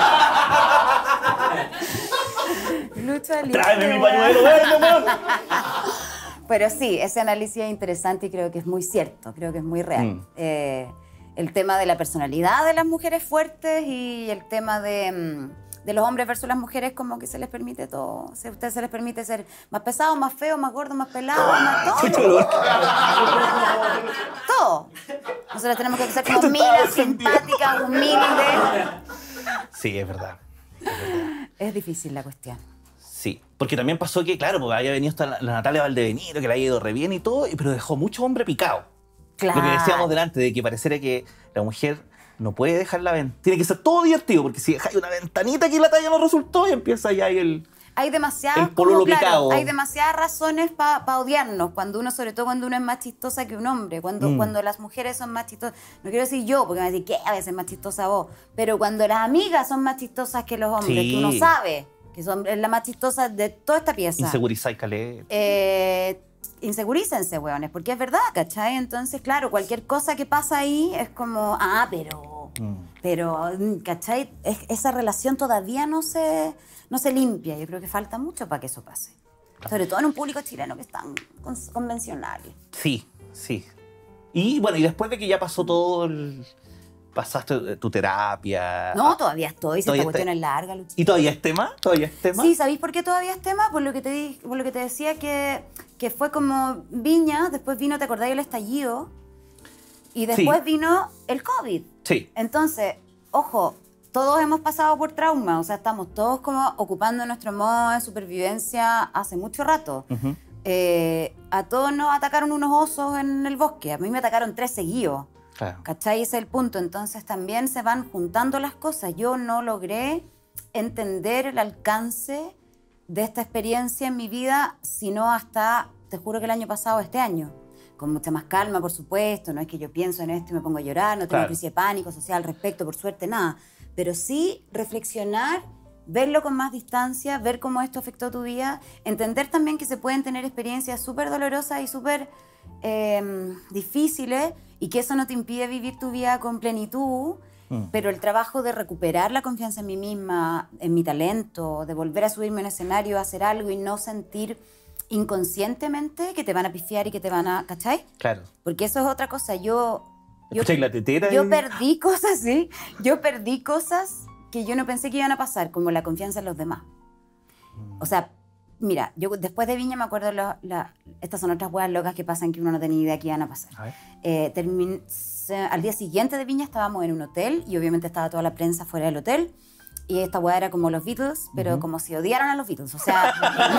Lucho aliade. ¡Tráeme mi weón. pañuelo verde, amor! Pero sí, ese análisis es interesante y creo que es muy cierto, creo que es muy real. El tema de la personalidad de las mujeres fuertes y el tema de los hombres versus las mujeres, como que se les permite todo. A ustedes se les permite ser más pesados, más feos, más gordos, más pelados, más todo. Todo. Nosotros tenemos que ser como minas, simpáticas, humildes. Sí, es verdad. Es difícil la cuestión. Sí, porque también pasó que, claro, porque había venido hasta la Natalia Valdebenito, que le había ido re bien y todo, pero dejó mucho hombre picado. Claro. Lo que decíamos delante, de que pareciera que la mujer no puede dejar la ventana. Tiene que ser todo divertido, porque si dejáis una ventanita que la talla no resultó, y empieza ya ahí el... Hay demasiadas, El pololo picado. hay demasiadas razones para odiarnos, cuando uno, sobre todo cuando uno es más chistosa que un hombre, cuando las mujeres son más chistosas, no quiero decir yo, porque me van a decir que a veces es más chistosa vos, pero cuando las amigas son más chistosas que los hombres, Sí. que uno sabe que es la más chistosa de toda esta pieza. Insegurizáis caleta. Insegurícense, weones, porque es verdad, ¿cachai? Entonces, claro, cualquier cosa que pasa ahí es como, pero, ¿cachai? Esa relación todavía no se limpia. Yo creo que falta mucho para que eso pase. Sobre todo en un público chileno que es tan convencional. Sí, sí. Y bueno, y después de que ya pasó todo pasaste tu terapia. No, todavía estoy, si ¿Todavía esta cuestión está? es larga, Luchito. ¿Y todavía es tema? ¿Todavía es tema? Sí, ¿sabéis por qué todavía es tema? Por lo que te decía que fue como Viña, después vino, ¿te acordáis el estallido? Y después Sí. vino el COVID. Sí. Entonces, ojo, todos hemos pasado por trauma, o sea, estamos todos como ocupando nuestro modo de supervivencia hace mucho rato. Ujú. A todos nos atacaron unos osos en el bosque, a mí me atacaron 3 seguidos. Claro. ¿Cachai? Ese es el punto. Entonces también se van juntando las cosas. Yo no logré entender el alcance de esta experiencia en mi vida, sino hasta, te juro que el año pasado, este año. Con mucha más calma, por supuesto. No es que yo pienso en esto y me pongo a llorar, no tengo Claro. crisis de pánico social al respecto, por suerte, nada. Pero sí reflexionar, verlo con más distancia, ver cómo esto afectó tu vida, entender también que se pueden tener experiencias súper dolorosas y súper difíciles y que eso no te impide vivir tu vida con plenitud, pero el trabajo de recuperar la confianza en mí misma, en mi talento, de volver a subirme a un escenario, a hacer algo y no sentir inconscientemente que te van a pifiar y que te van a... ¿Cachai? Claro. Porque eso es otra cosa. Yo ¿Escucháis la tetera? yo ahí? perdí cosas, sí. Yo perdí cosas que yo no pensé que iban a pasar, como la confianza en los demás. O sea, mira, yo después de Viña me acuerdo, estas son otras huevas locas que pasan que uno no tenía idea que iban a pasar. A ver. Al día siguiente de Viña estábamos en un hotel y obviamente estaba toda la prensa fuera del hotel. Y esta hueá era como los Beatles, pero como si odiaran a los Beatles. O sea,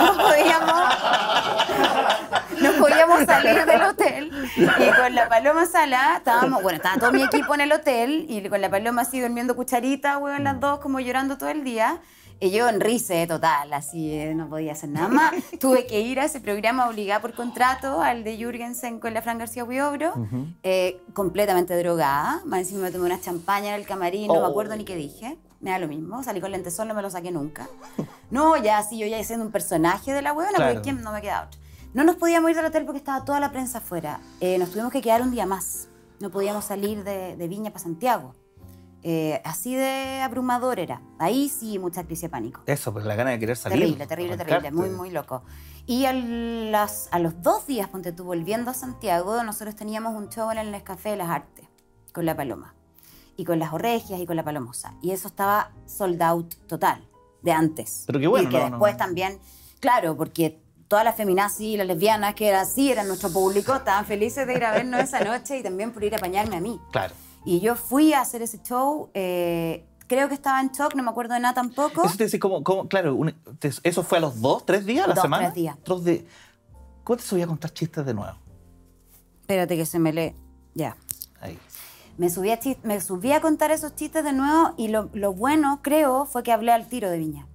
no podíamos salir del hotel. Y con la Paloma Sala estaba todo mi equipo en el hotel y con la Paloma así durmiendo cucharita, hueón, las dos como llorando todo el día. Y yo en risa total, así no podía hacer nada más. Tuve que ir a ese programa obligada por contrato, al de Jürgensen con la Fran García Huidobro, completamente drogada. Más encima me tomé una champaña en el camarín, no me acuerdo ni qué dije. Me da lo mismo, salí con lentezón, no me lo saqué nunca. No, ya así, yo ya siendo un personaje de la huevona, Claro. porque ¿quién no me queda otro? No nos podíamos ir del hotel porque estaba toda la prensa afuera. Nos tuvimos que quedar un día más. no podíamos salir de Viña para Santiago. Así de abrumador era. Ahí sí, mucha crisis de pánico. Eso, pues la gana de querer salir. Terrible. Muy, muy loco. Y a los 2 días, ponte tú, volviendo a Santiago, nosotros teníamos un show en el Nescafé de las Artes, con La Paloma. Y con Las Orregias y con La Palomosa. Y eso estaba sold out total, de antes. Pero qué bueno. Y que después también, claro, porque todas las feminazis y las lesbianas que eran nuestro público, estaban felices de ir a vernos esa noche y también por ir a apañarme a mí. Claro. Y yo fui a hacer ese show, creo que estaba en shock, no me acuerdo de nada tampoco. Eso te dice, claro, eso fue a los 2, 3 días a la semana. 3 días. ¿Cómo te subí a contar chistes de nuevo? Espérate que se me lee. Ya. Ahí. Me subí a contar esos chistes de nuevo y lo bueno, creo, fue que hablé al tiro de Viña.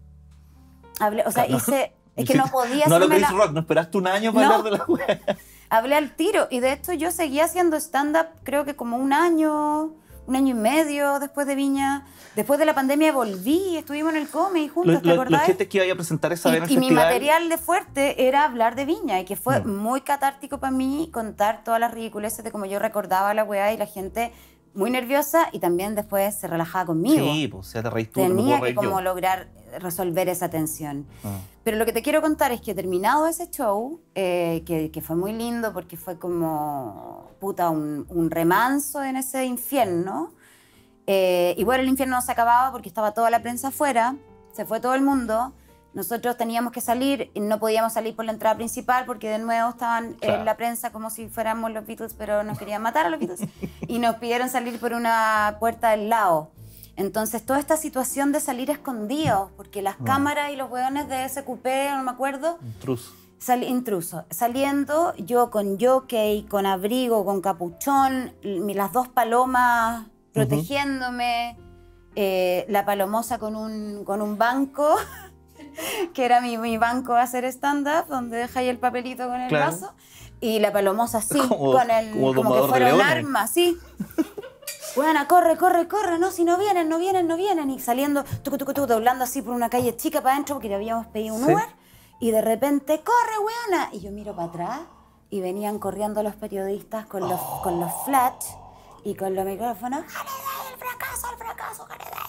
Hice... Es que no podía no lo Chris Rock, no esperaste un año para hablar de la wea. Hablé al tiro y de hecho yo seguía haciendo stand-up creo que como un año y medio después de Viña. Después de la pandemia volví, estuvimos en el Comedy juntos, ¿te acordás? Los chistes que iba a presentar esa vez en el festival. Y mi material de fuerte era hablar de Viña y que fue muy catártico para mí contar todas las ridiculeces de cómo yo recordaba la weá y la gente muy nerviosa y también después se relajaba conmigo. Sí, pues ya te reís tú. Tenía que como lograr resolver esa tensión. Pero lo que te quiero contar es que terminado ese show, que fue muy lindo porque fue como, un remanso en ese infierno. Igual el infierno no se acababa porque estaba toda la prensa afuera, se fue todo el mundo. Nosotros teníamos que salir y no podíamos salir por la entrada principal porque de nuevo estaban en la prensa como si fuéramos los Beatles, pero nos querían matar a los Beatles. Y nos pidieron salir por una puerta del lado. Entonces, toda esta situación de salir escondidos, porque las cámaras y los hueones de SQP, no me acuerdo... Intruso. Saliendo, yo con jockey, con abrigo, con capuchón, las 2 palomas protegiéndome, la palomosa con un banco, que era mi banco a hacer stand-up, donde deja ahí el papelito con el vaso, y la palomosa así, como que fuera un arma, así. Bueno, corre, no, si no vienen, y saliendo, doblando así por una calle chica para adentro, porque le habíamos pedido un Uber, y de repente, corre, weona, y yo miro para atrás, y venían corriendo los periodistas con los flash, y con los micrófonos, el fracaso,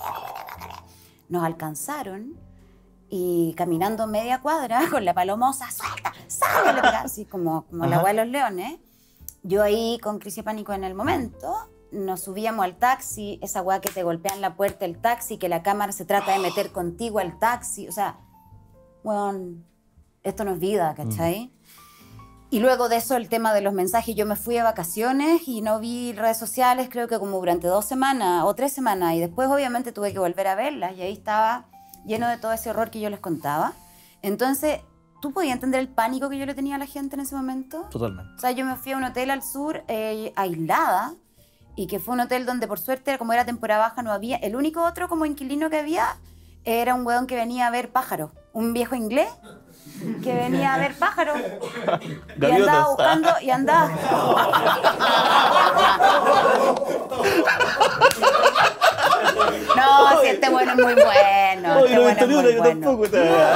nos alcanzaron, y caminando media cuadra, con la palomosa, suelta, sale, así como la hueá de los leones, yo ahí con crisis de pánico en el momento, nos subíamos al taxi, esa weá que te golpean la puerta del taxi, que la cámara se trata de meter contigo al taxi, o sea, bueno, esto no es vida, ¿cachai? Y luego de eso el tema de los mensajes, yo me fui a vacaciones y no vi redes sociales, creo que como durante 2 semanas o 3 semanas, y después obviamente tuve que volver a verlas, y ahí estaba lleno de todo ese horror que yo les contaba. Entonces, ¿tú podías entender el pánico que yo le tenía a la gente en ese momento? Totalmente. O sea, yo me fui a un hotel al sur, aislada, y que fue un hotel donde por suerte, como era temporada baja, no había... El único otro como inquilino que había era un weón que venía a ver pájaros. Un viejo inglés que venía a ver pájaros. Y andaba buscando... Y andaba... No, si este bueno es muy bueno. Oye, no he tenido yo tampoco.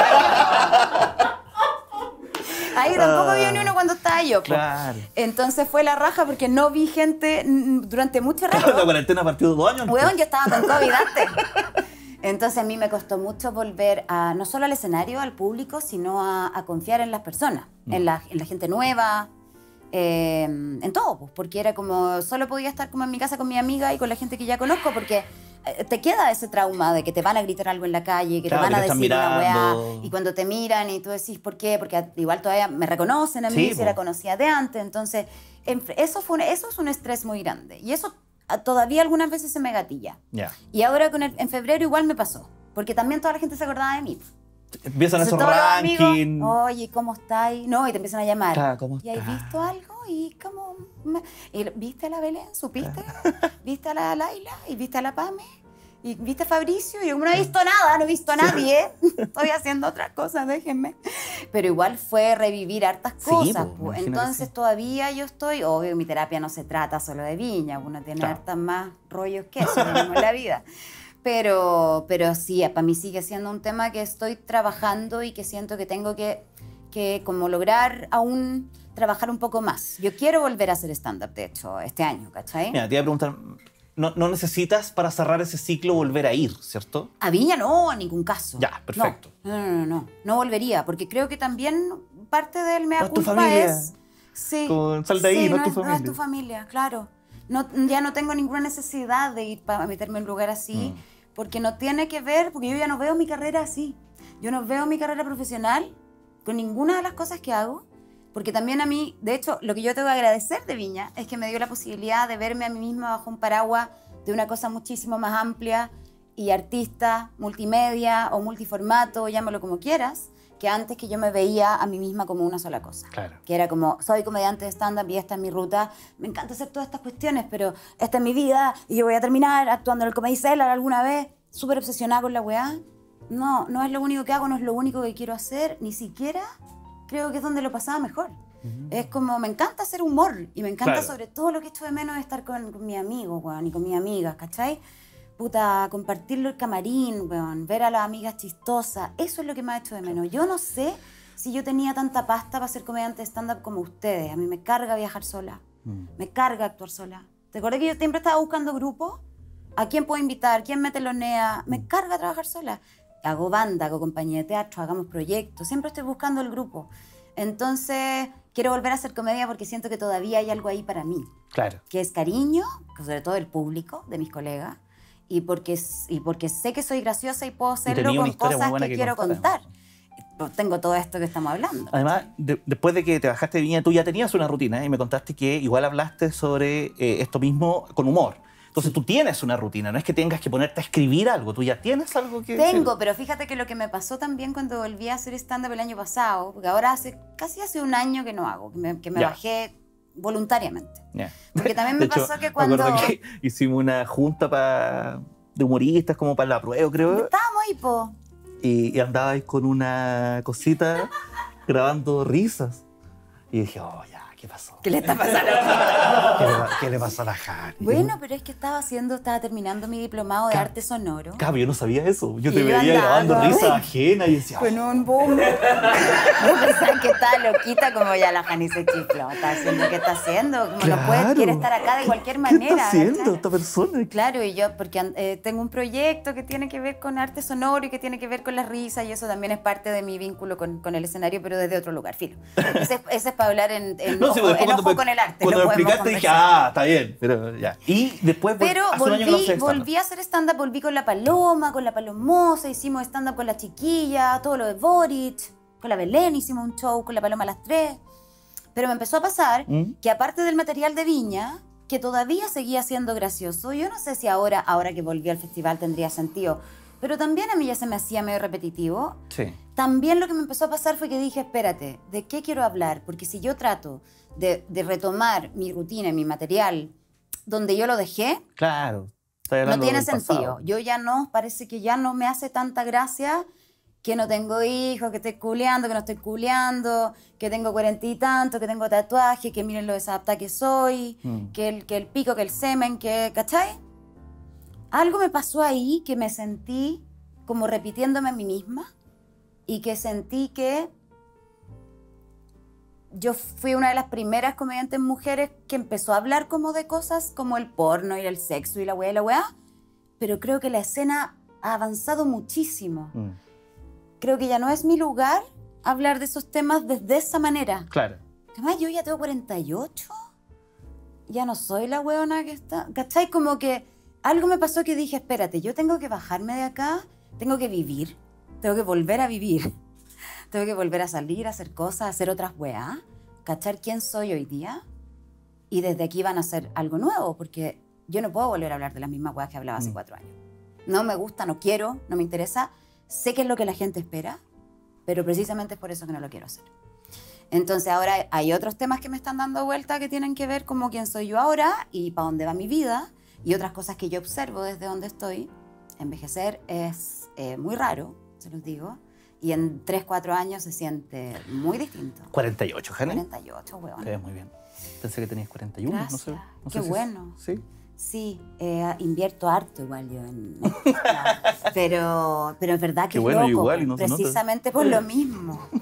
Ahí tampoco vi ni uno cuando estaba yo. Claro. Entonces fue la raja porque no vi gente durante mucho rato. La cuarentena partió 2 años. Weón, yo estaba con COVID antes. Entonces a mí me costó mucho volver no solo al escenario, al público, sino a confiar en las personas, en la gente nueva, en todo, pues, porque era como, solo podía estar como en mi casa con mi amiga y con la gente que ya conozco, porque te queda ese trauma de que te van a gritar algo en la calle, que te van a decir una weá, y cuando te miran y tú decís, ¿por qué? Porque igual todavía me reconocen a mí, si era conocida de antes, entonces eso es un estrés muy grande, y eso todavía algunas veces se me gatilla. Y ahora en febrero igual me pasó, porque también toda la gente se acordaba de mí. Empiezan esos rankings. Oye, ¿cómo estáis? No, y te empiezan a llamar. Claro, ¿cómo ¿Y has visto algo? ¿Y cómo? ¿Viste a la Belén? ¿Supiste? ¿Viste a la Laila? ¿Y viste a la Pame? ¿Y viste a Fabricio? Y yo no he visto nada, no he visto a nadie. Estoy haciendo otras cosas, déjenme. Pero igual fue revivir hartas cosas. Pues. Entonces todavía yo estoy... Obvio, mi terapia no se trata solo de Viña. Uno tiene hartas más rollos que eso en la vida. Pero sí, para mí sigue siendo un tema que estoy trabajando y que siento que tengo que como lograr aún trabajar un poco más. Yo quiero volver a hacer stand-up, de hecho, este año, ¿cachai? Mira, te iba a preguntar, no necesitas para cerrar ese ciclo volver a ir, ¿cierto? A Viña no, en ningún caso. Ya, perfecto. No volvería, porque creo que también parte del mea No es tu culpa familia. es... Sí, Con sal de ahí, sí, no es tu no familia. es tu familia, claro. Ya no tengo ninguna necesidad de ir para meterme en un lugar así, porque no tiene que ver, porque yo ya no veo mi carrera así. Yo no veo mi carrera profesional con ninguna de las cosas que hago, porque también a mí, de hecho, lo que yo tengo que agradecer de Viña es que me dio la posibilidad de verme a mí misma bajo un paraguas de una cosa muchísimo más amplia y artista, multimedia o multiformato, llámalo como quieras, que antes que yo me veía a mí misma como una sola cosa. Claro. Que era como, soy comediante de stand-up y esta es mi ruta. Me encanta hacer todas estas cuestiones, pero esta es mi vida y yo voy a terminar actuando en el Comedy Cellar alguna vez, súper obsesionada con la weá. No es lo único que hago, no es lo único que quiero hacer, ni siquiera creo que es donde lo pasaba mejor. Es como, me encanta hacer humor y me encanta sobre todo lo que echo de menos es estar con mis amigos, weón, y con mis amigas, ¿cachai? Puta, compartirlo el camarín, weón, ver a las amigas chistosas, eso es lo que me ha hecho de menos. Yo no sé si yo tenía tanta pasta para ser comediante de stand-up como ustedes. A mí me carga viajar sola, me carga actuar sola. ¿Te acuerdas que yo siempre estaba buscando grupos? ¿A quién puedo invitar? ¿Quién me telonea? Me carga trabajar sola. Hago banda, hago compañía de teatro, hagamos proyectos, siempre estoy buscando el grupo. Entonces, quiero volver a hacer comedia porque siento que todavía hay algo ahí para mí. Claro. Que es cariño, sobre todo del público, de mis colegas, y porque sé que soy graciosa y puedo hacerlo con cosas que quiero contar. Pues tengo todo esto que estamos hablando. Además, después de que te bajaste de Viña, tú ya tenías una rutina y me contaste que igual hablaste sobre esto mismo con humor. Entonces tú tienes una rutina, no es que tengas que ponerte a escribir algo, tú ya tienes algo que... Tengo, pero fíjate que lo que me pasó también cuando volví a hacer stand-up el año pasado, porque ahora casi hace un año que no hago, que me bajé voluntariamente. Yeah. Porque también me De hecho, pasó que cuando... Me acuerdo que hicimos una junta de humoristas como para la prueba, creo. Estábamos ahí, po. Y andabais con una cosita grabando risas. Y dije, oh, ya, ¿qué pasó? ¿Qué le está pasando? ¿Qué le pasó a la Jani? Bueno, pero es que estaba terminando mi diplomado de arte sonoro. Claro, yo no sabía eso. Yo Y te yo veía andaba grabando como, risas ajenas y decía, Con un boom. Yo pensaba que estaba loquita, como ya la Jani se chifló. ¿Qué está haciendo? Como no puede, quiere estar acá de cualquier manera. ¿Qué está haciendo ¿cachai? esta persona? Claro, y yo, porque tengo un proyecto que tiene que ver con arte sonoro y que tiene que ver con las risas, y eso también es parte de mi vínculo con el escenario, pero desde otro lugar, filo. Ese es para hablar en ojo con el arte. Cuando lo me podemos explicaste dije, conversar. está bien, pero ya. Y después, Pero hace un año que no haces stand-up. volví a hacer stand-up, volví con la Paloma, con la Palomosa, hicimos stand-up con la Chiquilla, todo lo de Boric, con la Belén hicimos un show, con la Paloma a las 3. Pero me empezó a pasar que aparte del material de Viña, que todavía seguía siendo gracioso, yo no sé si ahora que volví al festival tendría sentido, pero también a mí ya se me hacía medio repetitivo. Sí. También lo que me empezó a pasar fue que dije, espérate, ¿de qué quiero hablar? Porque si yo trato de retomar mi rutina y mi material donde yo lo dejé, Claro. no tiene sentido. Yo ya no, parece que ya no me hace tanta gracia que no tengo hijos, que estoy culeando, que no estoy culeando, que tengo 40 y tanto, que tengo tatuajes, que miren lo desadaptada que soy, que el pico, que el semen, que, ¿cachai? Algo me pasó ahí que me sentí como repitiéndome a mí misma y que sentí que yo fui una de las primeras comediantes mujeres que empezó a hablar como de cosas como el porno y el sexo y la weá, pero creo que la escena ha avanzado muchísimo. Creo que ya no es mi lugar hablar de esos temas desde esa manera. Claro. Además, yo ya tengo 48, ya no soy la weona que está, ¿cachai? Como que algo me pasó que dije, espérate, yo tengo que bajarme de acá, tengo que vivir, tengo que volver a vivir. Tengo que volver a salir, a hacer cosas, a hacer otras weas, cachar quién soy hoy día y desde aquí van a hacer algo nuevo, porque yo no puedo volver a hablar de las mismas weas que hablaba hace 4 años. No me gusta, no quiero, no me interesa, sé que es lo que la gente espera, pero precisamente es por eso que no lo quiero hacer. Entonces ahora hay otros temas que me están dando vuelta que tienen que ver como quién soy yo ahora y para dónde va mi vida y otras cosas que yo observo desde donde estoy. Envejecer es muy raro, se los digo. Y en 3, 4 años se siente muy distinto. 48, Jani. 48, weón. Te ves muy bien. Pensé que tenías 41. Gracias. No sé Qué si bueno. ¿Sí? Sí, invierto harto igual yo en pero en verdad que Qué es bueno, loco, igual, y no se nota. precisamente por lo mismo.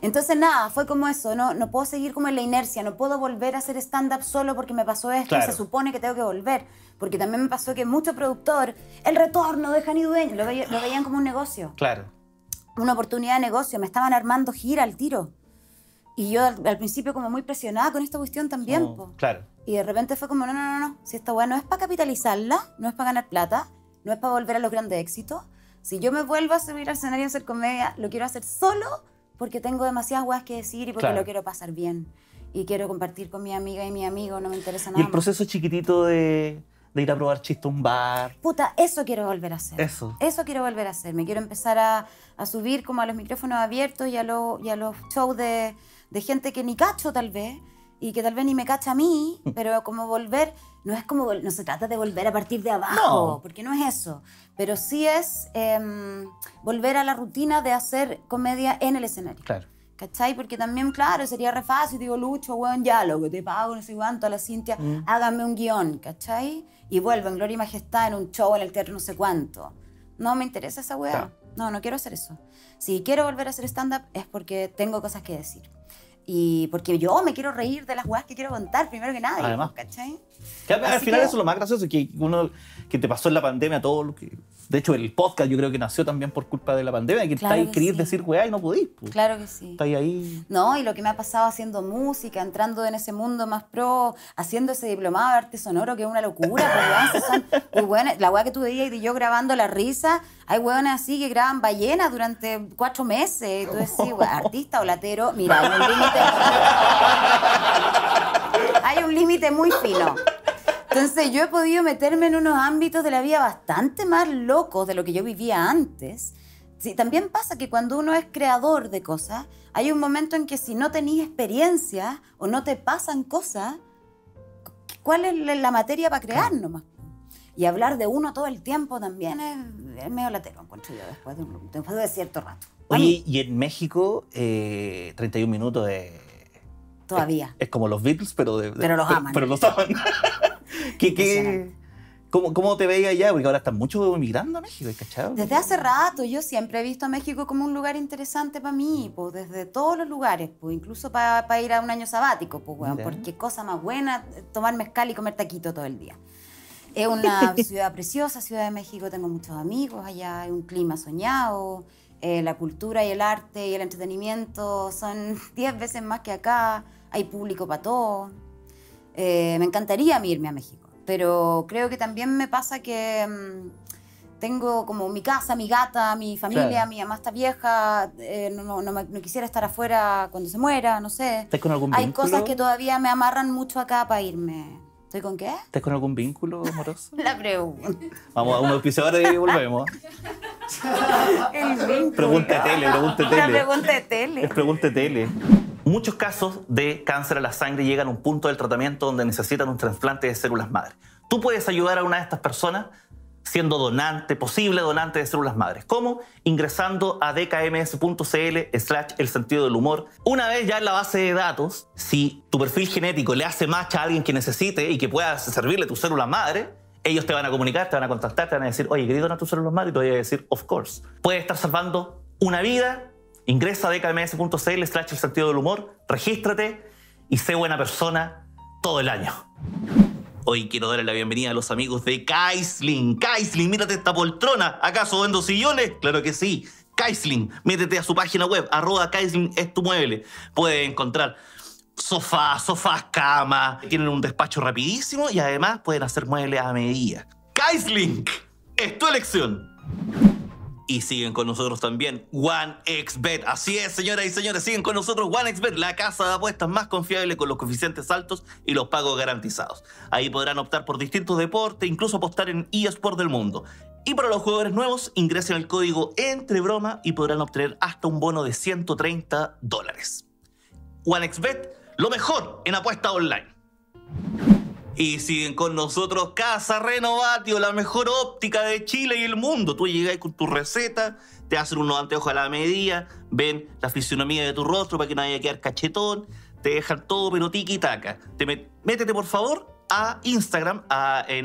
Entonces, nada, fue como eso, no puedo seguir como en la inercia, no puedo volver a hacer stand-up solo porque me pasó esto y se supone que tengo que volver. Porque también me pasó que mucho productor, el retorno de Jani Dueñas, lo veían como un negocio. Claro. Una oportunidad de negocio, me estaban armando gira al tiro. Y yo al principio como muy presionada con esta cuestión también. Claro. Y de repente fue como, no, si esta weá no es para capitalizarla, no es para ganar plata, no es para volver a los grandes éxitos. Si yo me vuelvo a subir al escenario a hacer comedia, lo quiero hacer solo porque tengo demasiadas weas que decir y porque lo quiero pasar bien. Y quiero compartir con mi amiga y mi amigo, no me interesa nada. Y el proceso chiquitito de ir a probar chiste a un bar. Puta, eso quiero volver a hacer. Eso quiero volver a hacer. Me quiero empezar a subir como a los micrófonos abiertos y a los shows de gente que ni cacho tal vez, y que tal vez ni me cacha a mí, pero como volver, no se trata de volver a partir de abajo, porque no es eso, pero sí es volver a la rutina de hacer comedia en el escenario. Claro. ¿Cachai? Porque también, claro, sería re fácil, digo, Lucho, weón, ya, lo que te pago, no sé cuánto, a la Cintia, hágame un guión, ¿cachai? Y vuelvo en gloria y majestad en un show en el teatro no sé cuánto. No me interesa esa weá. Claro. No quiero hacer eso. Si quiero volver a hacer stand-up es porque tengo cosas que decir. Y porque yo me quiero reír de las weas que quiero contar, primero que nada. Además, ¿cachai? Que al final eso es lo más gracioso, que te pasó en la pandemia todo lo que... De hecho, el podcast yo creo que nació también por culpa de la pandemia, que querías decir weá y no podís. Pues. Claro que sí. Estáis ahí... No, y lo que me ha pasado haciendo música, entrando en ese mundo más pro, haciendo ese diplomado de arte sonoro, que es una locura. Pues, son muy buenas. La weá que tú veías y yo grabando La Risa, hay weones así que graban ballenas durante 4 meses. Y tú decís, artista o latero, mira, hay un límite... hay un límite muy fino. Entonces yo he podido meterme en unos ámbitos de la vida bastante más locos de lo que yo vivía antes. Sí, también pasa que cuando uno es creador de cosas, hay un momento en que si no tenés experiencia o no te pasan cosas, ¿cuál es la materia para crear nomás? Y hablar de uno todo el tiempo también es medio latero, encuentro yo, después de cierto rato. Oye, y en México, 31 minutos de... Todavía. Es como los Beatles, pero los aman. Pero los aman. ¿Cómo te veías allá? Porque ahora están muchos emigrando a México, ¿cachai? Desde hace rato, yo siempre he visto a México como un lugar interesante para mí, pues, desde todos los lugares, pues, incluso para ir a un año sabático, pues, bueno, porque cosa más buena tomar mezcal y comer taquito todo el día. Es una ciudad preciosa, Ciudad de México, tengo muchos amigos allá, hay un clima soñado, la cultura y el arte y el entretenimiento son 10 veces más que acá, hay público para todo. Me encantaría irme a México, pero creo que también me pasa que tengo como mi casa, mi gata, mi familia, mi mamá está vieja, no quisiera estar afuera cuando se muera, no sé. ¿Estás con algún vínculo? Hay cosas que todavía me amarran mucho acá para irme. ¿Estoy con qué? ¿Estás con algún vínculo amoroso? La pregunta. Vamos a unos auspiciadores y volvemos. El vínculo. Pregunta de tele. La pregunta de tele. Es pregunta de tele. Muchos casos de cáncer a la sangre llegan a un punto del tratamiento donde necesitan un trasplante de células madre. Tú puedes ayudar a una de estas personas siendo posible donante de células madres. ¿Cómo? Ingresando a dkms.cl/el sentido del humor. Una vez ya en la base de datos, si tu perfil genético le hace match a alguien que necesite y que pueda servirle tu célula madre, ellos te van a comunicar, te van a contactar, te van a decir, oye, ¿querés donar tus células madre? Y te voy a decir, of course. Puedes estar salvando una vida. Ingresa a dkms.cl/el sentido del humor, regístrate y sé buena persona todo el año. Hoy quiero darle la bienvenida a los amigos de Kaisling. Kaisling, mírate esta poltrona. ¿Acaso vendo sillones? Claro que sí. Kaisling, métete a su página web, @Kaisling es tu mueble. Puedes encontrar sofás, cama. Tienen un despacho rapidísimo y además pueden hacer muebles a medida. Kaisling, es tu elección. Y siguen con nosotros también OneXBet. Así es, señoras y señores, siguen con nosotros OneXBet, la casa de apuestas más confiable con los coeficientes altos y los pagos garantizados. Ahí podrán optar por distintos deportes, incluso apostar en eSport del mundo. Y para los jugadores nuevos, ingresen el código ENTREBROMA y podrán obtener hasta un bono de $130. OneXBet, lo mejor en apuesta online. Y siguen con nosotros Casa Renovatio, la mejor óptica de Chile y el mundo. Tú llegas con tu receta, te hacen unos anteojos a la medida, ven la fisionomía de tu rostro para que no haya que quedar cachetón, te dejan todo pero tiki-taka. Métete por favor a Instagram en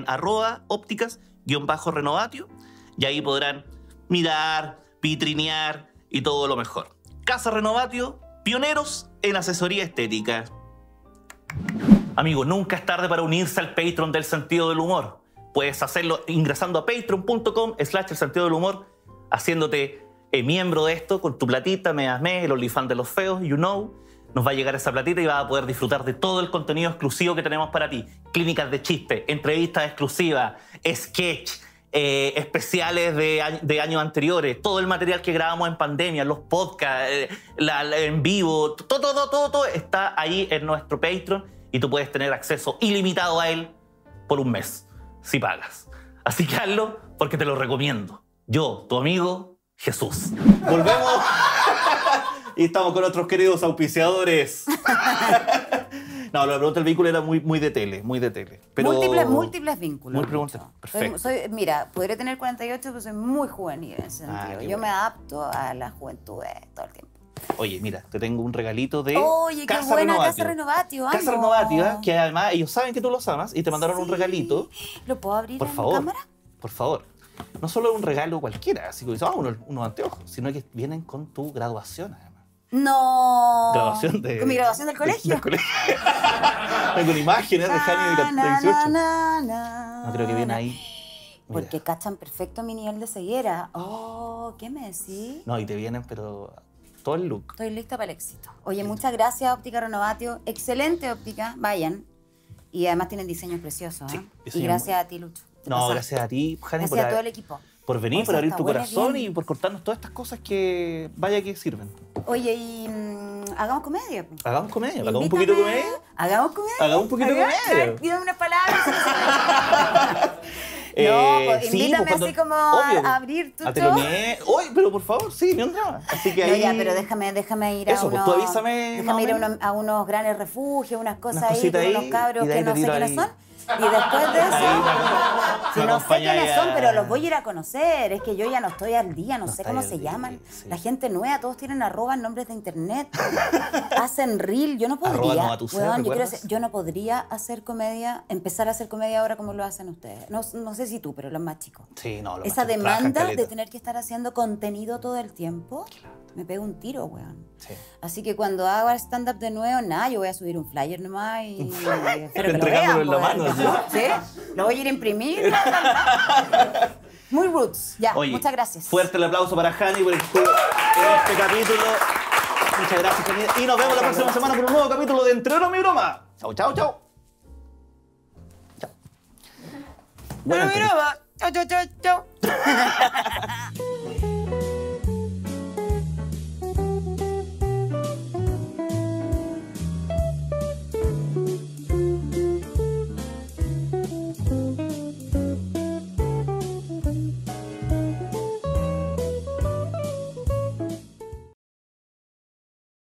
@ópticas_renovatio y ahí podrán mirar, vitrinear y todo lo mejor. Casa Renovatio, pioneros en asesoría estética. Amigo, nunca es tarde para unirse al Patreon del Sentido del Humor. Puedes hacerlo ingresando a patreon.com/el sentido del humor, haciéndote miembro de esto con tu platita, el OnlyFans de los feos, you know. Nos va a llegar esa platita y vas a poder disfrutar de todo el contenido exclusivo que tenemos para ti. Clínicas de chiste, entrevistas exclusivas, sketch, especiales de años anteriores, todo el material que grabamos en pandemia, los podcasts, en vivo, todo está ahí en nuestro Patreon y tú puedes tener acceso ilimitado a él por un mes, si pagas. Así que hazlo porque te lo recomiendo. Yo, tu amigo, Jesús. Volvemos y estamos con nuestros queridos auspiciadores. No, la pregunta del vínculo era muy de tele, muy de tele. Pero... Múltiples vínculos. Perfecto. Mira, podré tener 48, pero soy muy juvenil en ese sentido. Yo me adapto a la juventud todo el tiempo. Oye, mira, te tengo un regalito de Oye, qué buena Casa Renovatio. Casa Renovatio, que además ellos saben que tú los amas y te mandaron un regalito. ¿Lo puedo abrir por en favor, cámara? Por favor. No solo un regalo cualquiera, así que unos anteojos, sino que vienen con tu graduación, además. No. Graduación de... ¿Con mi graduación del colegio? Del colegio. Con imágenes de Jani de 18. No creo que viene ahí. Mira. Porque cachan perfecto mi nivel de ceguera. Oh, ¿qué me decís? No, y te vienen, pero todo el look. Estoy lista para el éxito. Oye, muchas gracias, Óptica Renovatio. Excelente óptica, vayan. Y además tienen diseños preciosos. ¿Eh? Sí, y gracias a ti, Lucho. No, gracias a ti, Jani. Gracias a todo el equipo. Por venir, por abrir tu corazón bien. y por contarnos todas estas cosas que vaya que sirven. Oye, y hagamos comedia. Hagamos comedia, hagamos un poquito de comedia. Hagamos comedia. Hagamos un poquito de comedia. Dime unas palabras. No, pues invítame así como a abrir tu show. Oye, pero por favor, sí, ni un drama. Así que ahí... No, ya, pero déjame ir eso, a unos... pues tú avísame. Déjame ir a unos grandes refugios, unas cosas ahí, con ahí, unos cabros que no sé quiénes son. Y después de eso, si no sé quiénes son, pero los voy a ir a conocer. Es que yo ya no estoy al día, no sé cómo se llaman. Sí. La gente nueva, todos tienen arroba en nombres de internet. Hacen reel. Yo no podría. Yo no podría hacer comedia, empezar a hacer comedia ahora como lo hacen ustedes. No sé si tú, pero los más chicos. Sí, no, esa demanda de tener que estar haciendo contenido todo el tiempo. Claro. Me pego un tiro, weón. Sí. Así que cuando haga stand-up de nuevo, nada, yo voy a subir un flyer nomás y espero que lo vean. En la mano, ¿sí? Lo voy a ir a imprimir. Muy roots. Ya, oye, muchas gracias. Fuerte el aplauso para Jani por este capítulo. Muchas gracias, Jani. Y nos vemos la próxima semana por un nuevo capítulo de Entre Broma y Broma. Chau, chau, chau. Chau. Bueno, mi broma. Chau, chau, chau, chau.